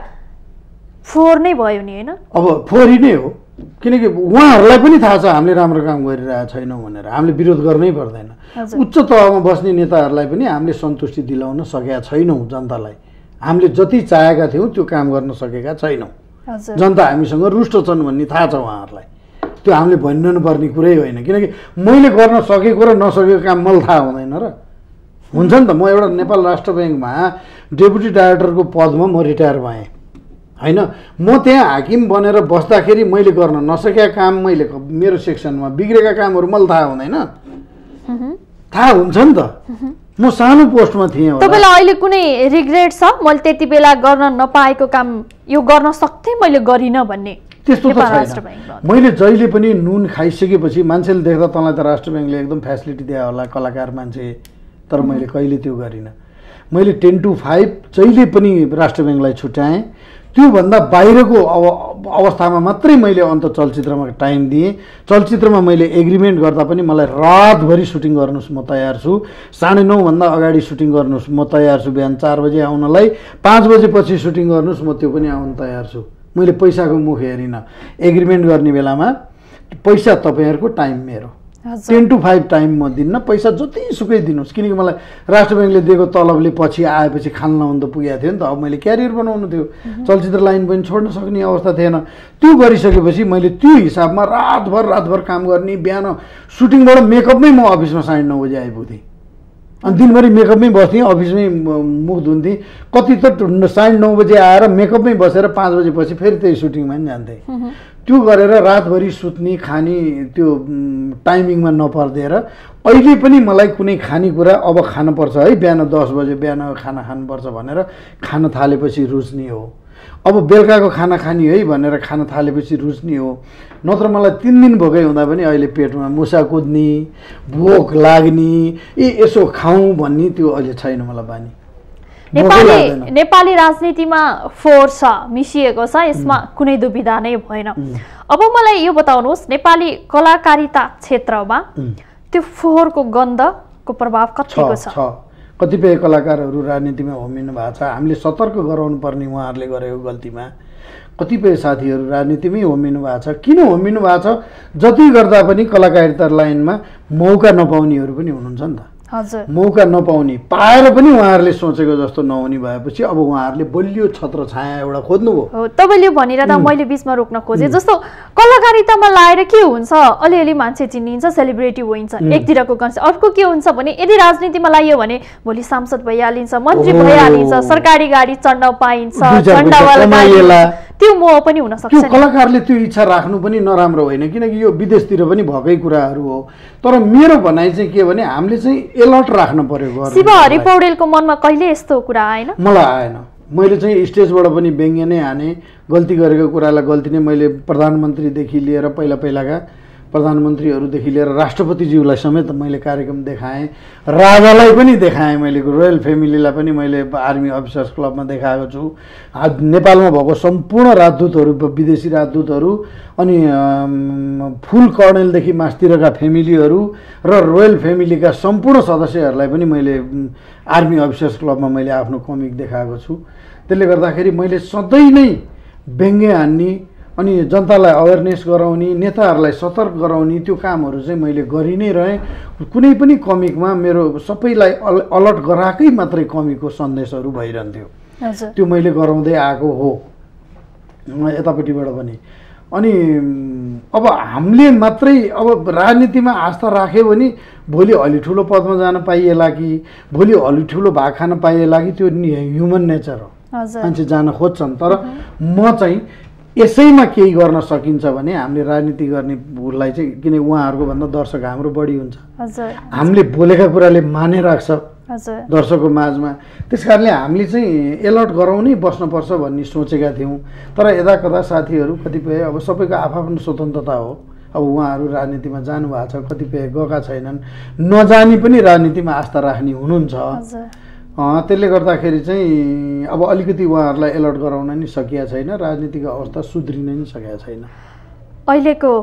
फोहोर नै भयो नि, होइन? अब फोहोरी नै हो, किनकि उहाँहरूलाई पनि थाहा छ हामीले राम्रो काम गरिरहेको छैनौँ भनेर। हामीले विरोध गर्नै पर्दैन। उच्च तहमा बस्ने नेताहरूलाई पनि हामीले सन्तुष्टि दिलाउन सकेका छैनौँ जनतालाई। हामीले जति चाहेका थियौँ त्यो काम गर्न सकेका छैनौँ। जनता हामीसँग रुष्ट छन् भन्ने थाहा छ उहाँहरूलाई। त्यो हामीले भनिरहनु पर्ने कुरै होइन, किनकि मैले गर्न सकेको र नसकेको काम मलाई थाहा हुँदैन र। हुन्छ नि त, म एउटा नेपाल राष्ट्र ब्याङ्कमा डेपुटी डाइरेक्टरको पदमा म रिटायर भएँ होइन। म त्यहाँ हाकिम बनेर बस्दाखेरि मैले गर्न नसकेका काम, मैले मेरो सेक्सनमा बिग्रेका कामहरू मलाई थाहा हुँदैन? थाहा हुन्छ नि त। म सानो पोस्टमा थिएँ। तपाईँलाई अहिले कुनै रिग्रेट छ, मैले त्यति बेला गर्न नपाएको काम यो गर्न सक्थेँ मैले गरिनँ भन्ने? त्यस्तो त छैन। मैले जहिले पनि नुन खाइसकेपछि मान्छेले देख्दा तँलाई त राष्ट्र ब्याङ्कले एकदम फेसिलिटी दिए होला, कलाकार मान्छे, तर मैले कहिले त्यो गरिनँ। मैले टेन टु फाइभ जहिले पनि राष्ट्र ब्याङ्कलाई छुट्याएँ। त्योभन्दा बाहिरको अव अवस्थामा मात्रै मैले अन्त चलचित्रमा टाइम दिएँ। चलचित्रमा मैले एग्रिमेन्ट गर्दा पनि मलाई रातभरि सुटिङ गर्नुहोस् म तयार छु, साढे नौभन्दा अगाडि सुटिङ गर्नुहोस् म तयार छु, बिहान चार बजे आउनलाई, पाँच बजेपछि सुटिङ गर्नुहोस् म त्यो पनि आउन तयार छु। मैले पैसाको मुख हेरिनँ। एग्रिमेन्ट गर्ने बेलामा पैसा तपाईँहरूको, टाइम मेरो। टेन टु फाइभ टाइम म दिन्न, पैसा जतिसुकै दिनुहोस्, किनकि मलाई राष्ट्र ब्याङ्कले दिएको तलबले पछि आएपछि खान लाउनु त पुगेको थियो नि त। अब मैले क्यारियर बनाउनु थियो, चलचित्र लाइन पनि छोड्न सक्ने अवस्था थिएन। त्यो गरिसकेपछि मैले त्यो हिसाबमा रातभर रातभर काम गर्ने, बिहान सुटिङबाट मेकअपमै म अफिसमा साढे नौ बजी आइपुग्थेँ। अनि दिनभरि मेकअपमै बस्थेँ, अफिसमै मुख धुन्थेँ। कति त साढे नौ बजी आएर मेकअपमै बसेर पाँच बजेपछि फेरि त्यही सुटिङमा पनि जान्थेँ। त्यो गरेर रातभरि सुत्ने, खाने त्यो टाइमिङमा नपर्दिएर अहिले पनि मलाई कुनै खानेकुरा अब खानुपर्छ है, बिहान दस बजे बिहान खाना खानुपर्छ भनेर खान थालेपछि रुच्ने हो। अब बेलुकाको खाना खाने है भनेर खान थालेपछि रुच्ने हो। नत्र मलाई तिन दिन भोकै हुँदा पनि अहिले पेटमा मुसा कुद्ने, भोक लाग्ने, ए यसो खाउँ भन्ने त्यो अहिले छैन मलाई बानी। नेपाली नेपाली राजनीतिमा फोहोर छ, मिसिएको छ, यसमा कुनै दुविधा नै भएन। अब मलाई यो बताउनुहोस्, नेपाली कलाकारिता क्षेत्रमा त्यो फोहोरको गन्धको प्रभाव कतिको छ? कतिपय कलाकारहरू राजनीतिमा होमिनु भएको छ। हामीले सतर्क गराउनु पर्ने उहाँहरूले गरेको गल्तीमा। कतिपय साथीहरू राजनीतिमै होमिनु भएको छ। किन होमिनु भएको छ? जति गर्दा पनि कलाकारिता लाइनमा मौका नपाउनेहरू पनि हुनुहुन्छ नि त। हजुर। मौका नपाउने पाएर पनि उहाँहरूले सोचेको जस्तो नहुने भएपछि अब उहाँहरूले बलियो छत्र छाया एउटा खोज्नुभयो। हो, तपाईँले भनिरहँदा मैले बिचमा रोक्न खोजेँ, जस्तो कलाकारितामा लाएर के हुन्छ, अलिअलि मान्छे चिनिन्छ, सेलिब्रेटी होइन्छ, एकतिरको कन्सेप्ट। अर्को के हुन्छ भने यदि राजनीतिमा लाइयो भने भोलि सांसद भइहालिन्छ, मन्त्री भइहालिन्छ, सरकारी गाडी चढ्न पाइन्छ, झन्डावाला गाडी, त्यो मोह पनि हुन सक्छ त्यो कलाकारले त्यो इच्छा राख्नु पनि नराम्रो होइन, किनकि यो विदेशतिर पनि भएकै कुराहरू हो। तर मेरो भनाइ चाहिँ के भने हामीले चाहिँ एलर्ट राख्नु पर्यो। शिव हरि पौडेलको मनमा कहिले यस्तो कुरा आएन? मलाई आएन। मैले चाहिँ स्टेजबाट पनि व्यङ्ग्य नै हाने, गल्ती गरेको कुरालाई गल्ती नै। मैले प्रधानमन्त्रीदेखि लिएर पहिला पहिलाका प्रधानमन्त्रीहरूदेखि लिएर राष्ट्रपतिज्यूलाई समेत मैले कार्यक्रम देखाएँ, राजालाई पनि देखाएँ, मैले रोयल फ्यामिलीलाई पनि मैले आर्मी अफिसर्स क्लबमा देखाएको छु। नेपालमा भएको सम्पूर्ण राजदूतहरू, विदेशी राजदूतहरू, अनि फुल कर्णेलदेखि मास्तिरका फ्यामिलीहरू र रोयल फ्यामिलीका सम्पूर्ण सदस्यहरूलाई पनि मैले आर्मी अफिसर्स क्लबमा मैले आफ्नो कमिक देखाएको छु। त्यसले गर्दाखेरि मैले सधैँ नै व्यङ्ग्य हान्ने अनि जनतालाई अवेरनेस गराउने, नेताहरूलाई सतर्क गराउने त्यो कामहरू चाहिँ मैले गरि नै रहेँ। कुनै पनि कमिकमा मेरो सबैलाई अल अलर्ट गराएकै मात्रै कमिकको सन्देशहरू भइरहन्थ्यो। त्यो मैले गराउँदै आएको हो यतापट्टिबाट पनि। अनि अब हामीले मात्रै अब राजनीतिमा आस्था राख्यो भने भोलि अलि ठुलो पदमा जान पाइएला कि भोलि अलि ठुलो भाग खान पाइएला कि त्यो ह्युमन नेचर हो, मान्छे जान खोज्छन्। तर म चाहिँ यसैमा केही गर्न सकिन्छ भने हामीले राजनीति गर्ने उसलाई चाहिँ, किन उहाँहरूको भन्दा दर्शक हाम्रो बढी हुन्छ, हामीले बोलेका कुराले माने राख्छ दर्शकको माझमा। त्यस कारणले हामीले चाहिँ एलर्ट गराउनै बस्नुपर्छ भन्ने सोचेका थियौँ। तर यदा कदा साथीहरू कतिपय, अब सबैको आफ्नो स्वतन्त्रता हो, अब उहाँहरू राजनीतिमा जानुभएको छ, कतिपय गएका छैनन्, नजानी पनि राजनीतिमा आस्था राख्ने हुनुहुन्छ। त्यसले गर्दाखेरि चाहिँ अब अलिकति उहाँहरूलाई एलर्ट गराउन नि सकिया छैन, राजनीतिक अवस्था सुध्रिन नि सकेका छैन। अहिलेको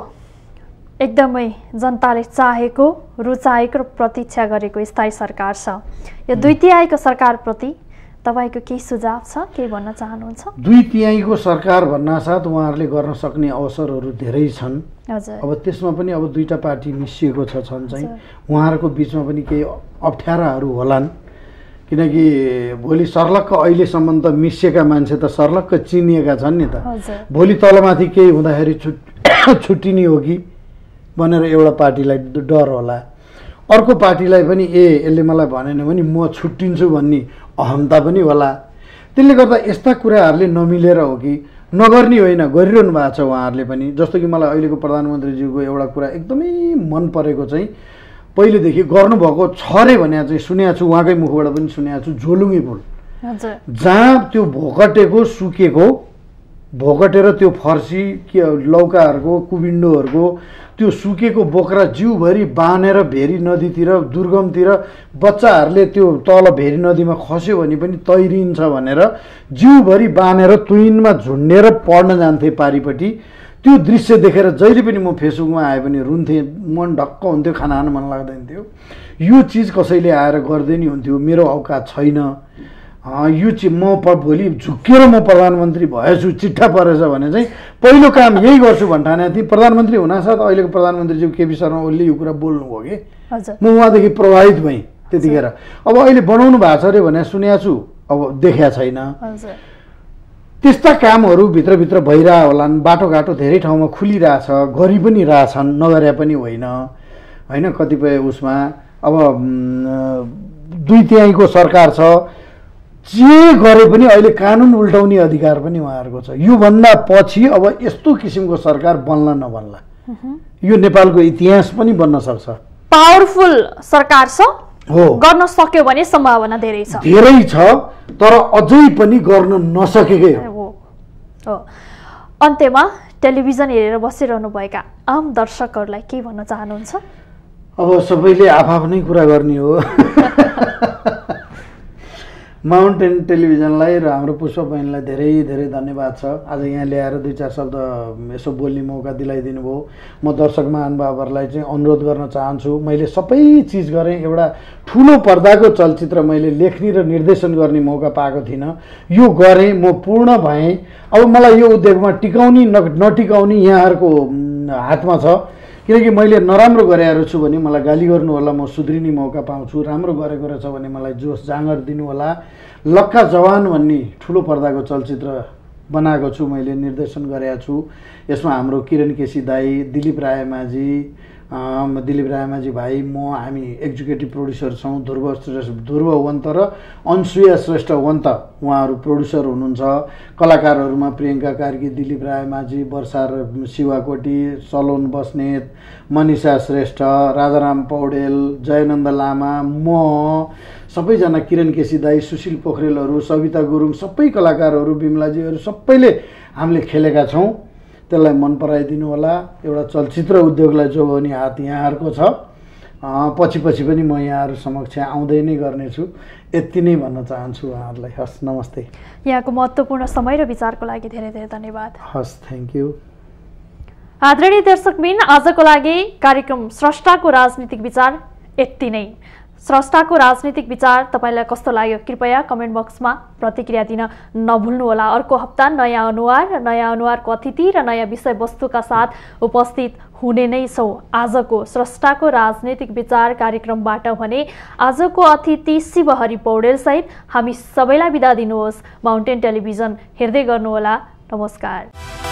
एकदमै जनताले चाहेको, रुचाएको र प्रतीक्षा गरेको स्थायी सरकार छ। यो दुई तिहाईको सरकारप्रति तपाईँको केही सुझाव छ, केही भन्न चाहनुहुन्छ? दुई तिहाईको सरकार भन्नासाथ उहाँहरूले गर्न सक्ने अवसरहरू धेरै छन्। अब त्यसमा पनि अब दुईवटा पार्टी मिसिएको छ छन् चाहिँ उहाँहरूको बिचमा पनि केही अप्ठ्याराहरू होलान्, किनकि भोलि सर्लक्क अहिलेसम्म त मिसिएका मान्छे त सर्लक्क चिनिएका छन् नि त। भोलि तलमाथि केही हुँदाखेरि छुट छुट्टिने हो कि भनेर एउटा पार्टीलाई डर होला, अर्को पार्टीलाई पनि ए यसले मलाई भनेन भने म छुट्टिन्छु भन्ने अहमता पनि होला। त्यसले गर्दा यस्ता कुराहरूले नमिलेर हो कि नगर्ने होइन, गरिरहनु भएको छ उहाँहरूले पनि। जस्तो कि मलाई अहिलेको प्रधानमन्त्रीज्यूको एउटा कुरा एकदमै मन परेको चाहिँ, पहिलेदेखि गर्नुभएको छ अरे भने चाहिँ सुनेको छु, उहाँकै मुखबाट पनि सुनेको छु, झोलुङ्गे पुल, जहाँ त्यो भोकटेको सुकेको भोकटेर त्यो फर्सी के लौकाहरूको कुबिन्डोहरूको त्यो सुकेको बोक्रा जिउभरि बाँधेर भेरी नदीतिर दुर्गमतिर बच्चाहरूले त्यो तल भेरी नदीमा खस्यो भने पनि तैरिन्छ भनेर जिउभरि बाँधेर तुइनमा झुन्डेर पढ्न जान्थे पारिपट्टि। त्यो दृश्य देखेर जहिले पनि म फेसबुकमा आए पनि रुन्थेँ, मन ढक्क हुन्थ्यो, खाना खान मन लाग्दैन थियो। यो चिज कसैले आएर गर्दै नि हुन्थ्यो, मेरो औकात छैन, यो चिज म भोलि झुक्केर म प्रधानमन्त्री भएछु, चिट्ठा परेछ भने चाहिँ पहिलो काम यही गर्छु भन्ठानेको थिएँ। प्रधानमन्त्री हुनासाथ अहिलेको प्रधानमन्त्रीज्यू केपी शर्मा ओलीले यो कुरा बोल्नुभयो कि म उहाँदेखि प्रभावित भएँ त्यतिखेर। अब अहिले बनाउनु भएको छ अरे भने सुनेको छु, अब देखिया छैन। त्यस्ता कामहरू भित्रभित्र भइरह होलान्। बाटोघाटो धेरै ठाउँमा खुलिरहेछ, गरि पनि रहेछन्, नगरे पनि होइन होइन कतिपय उसमा। अब दुई तिहाईको सरकार छ, जे गरे पनि अहिले कानुन उल्टाउने अधिकार पनि उहाँहरूको छ। योभन्दा पछि अब यस्तो किसिमको सरकार बन्ला नबन्ला, यो नेपालको इतिहास पनि बन्न सक्छ। पावरफुल सरकार छ हो, गर्न सक्यो भने सम्भावना धेरै छ, धेरै छ, तर अझै पनि गर्न नसकेकै हो। अन्त्यमा टेलिभिजन हेरेर बसिरहनुभएका आम दर्शकहरूलाई के भन्न चाहनुहुन्छ? अब सबैले आफ्नै कुरा गर्ने हो। माउन्टेन टेलिभिजनलाई र हाम्रो पुष्पा बहिनीलाई धेरै धेरै धन्यवाद छ। आज यहाँ ल्याएर दुई चार शब्द यसो बोल्ने मौका दिलाइदिनु भयो। म दर्शक महानुभावहरूलाई चाहिँ अनुरोध गर्न चाहन्छु, मैले सबै चिज गरेँ, एउटा ठुलो पर्दाको चलचित्र मैले लेख्ने र निर्देशन गर्ने मौका पाएको थिइनँ, यो गरेँ, म पूर्ण भएँ। अब मलाई यो उद्योगमा टिकाउने न नटिकाउने यहाँहरूको हातमा छ, किनकि मैले नराम्रो गरेर छु भने मलाई गाली गर्नु होला, म सुध्रिने मौका पाउँछु। राम्रो गरेको रहेछ भने मलाई जोस जाँगर दिनु होला। लक्का जवान भन्ने ठुलो पर्दाको चलचित्र बनाएको छु, मैले निर्देशन गरेको छु। यसमा हाम्रो किरण केसी दाई, दिलीप रायमाझी, दिलीप रायमाझी भाइ, म हामी एक्जिक्युटिभ प्रोड्युसर छौँ। ध्रुव श्रेष्ठ ध्रुव वन्त र अनसुया श्रेष्ठ वन्त उहाँहरू प्रोड्युसर हुनुहुन्छ। कलाकारहरूमा प्रियङ्का कार्की, दिलीप रायमाझी, वर्षा शिवाकोटी, सलोन बस्नेत, मनिषा श्रेष्ठ, राजाराम पौडेल, जयनन्द लामा, म सबैजना, किरण केसी दाई, सुशील पोखरेलहरू, सविता गुरुङ, सबै कलाकारहरू, बिमलाजीहरू सबैले हामीले खेलेका छौँ। त्यसलाई मन पराइदिनु होला। एउटा चलचित्र उद्योगलाई जोगाउने हात यहाँहरूको छ। पछि पछि पनि म यहाँहरू समक्ष आउँदै नै गर्नेछु। यति नै भन्न चाहन्छु उहाँहरूलाई। हस्, नमस्ते। यहाँको महत्त्वपूर्ण समय र विचारको लागि धेरै धेरै धन्यवाद। हस्, थ्याङ्क यू। आदरणीय दर्शकबिन, आजको लागि कार्यक्रम स्रष्टाको राजनीतिक विचार यति नै। स्रष्टाको राजनीतिक विचार तपाईँलाई कस्तो लाग्यो कृपया कमेन्ट बक्समा प्रतिक्रिया दिन नभुल्नुहोला। अर्को हप्ता नयाँ अनुहार, नयाँ अनुहारको अतिथि र नयाँ विषयवस्तुका साथ उपस्थित हुने नै छौँ। आजको स्रष्टाको राजनीतिक विचार कार्यक्रमबाट भने आजको अतिथि शिवहरि पौडेलसहित हामी सबैलाई बिदा दिनुहोस्। माउन्टेन टेलिभिजन हेर्दै गर्नुहोला। नमस्कार।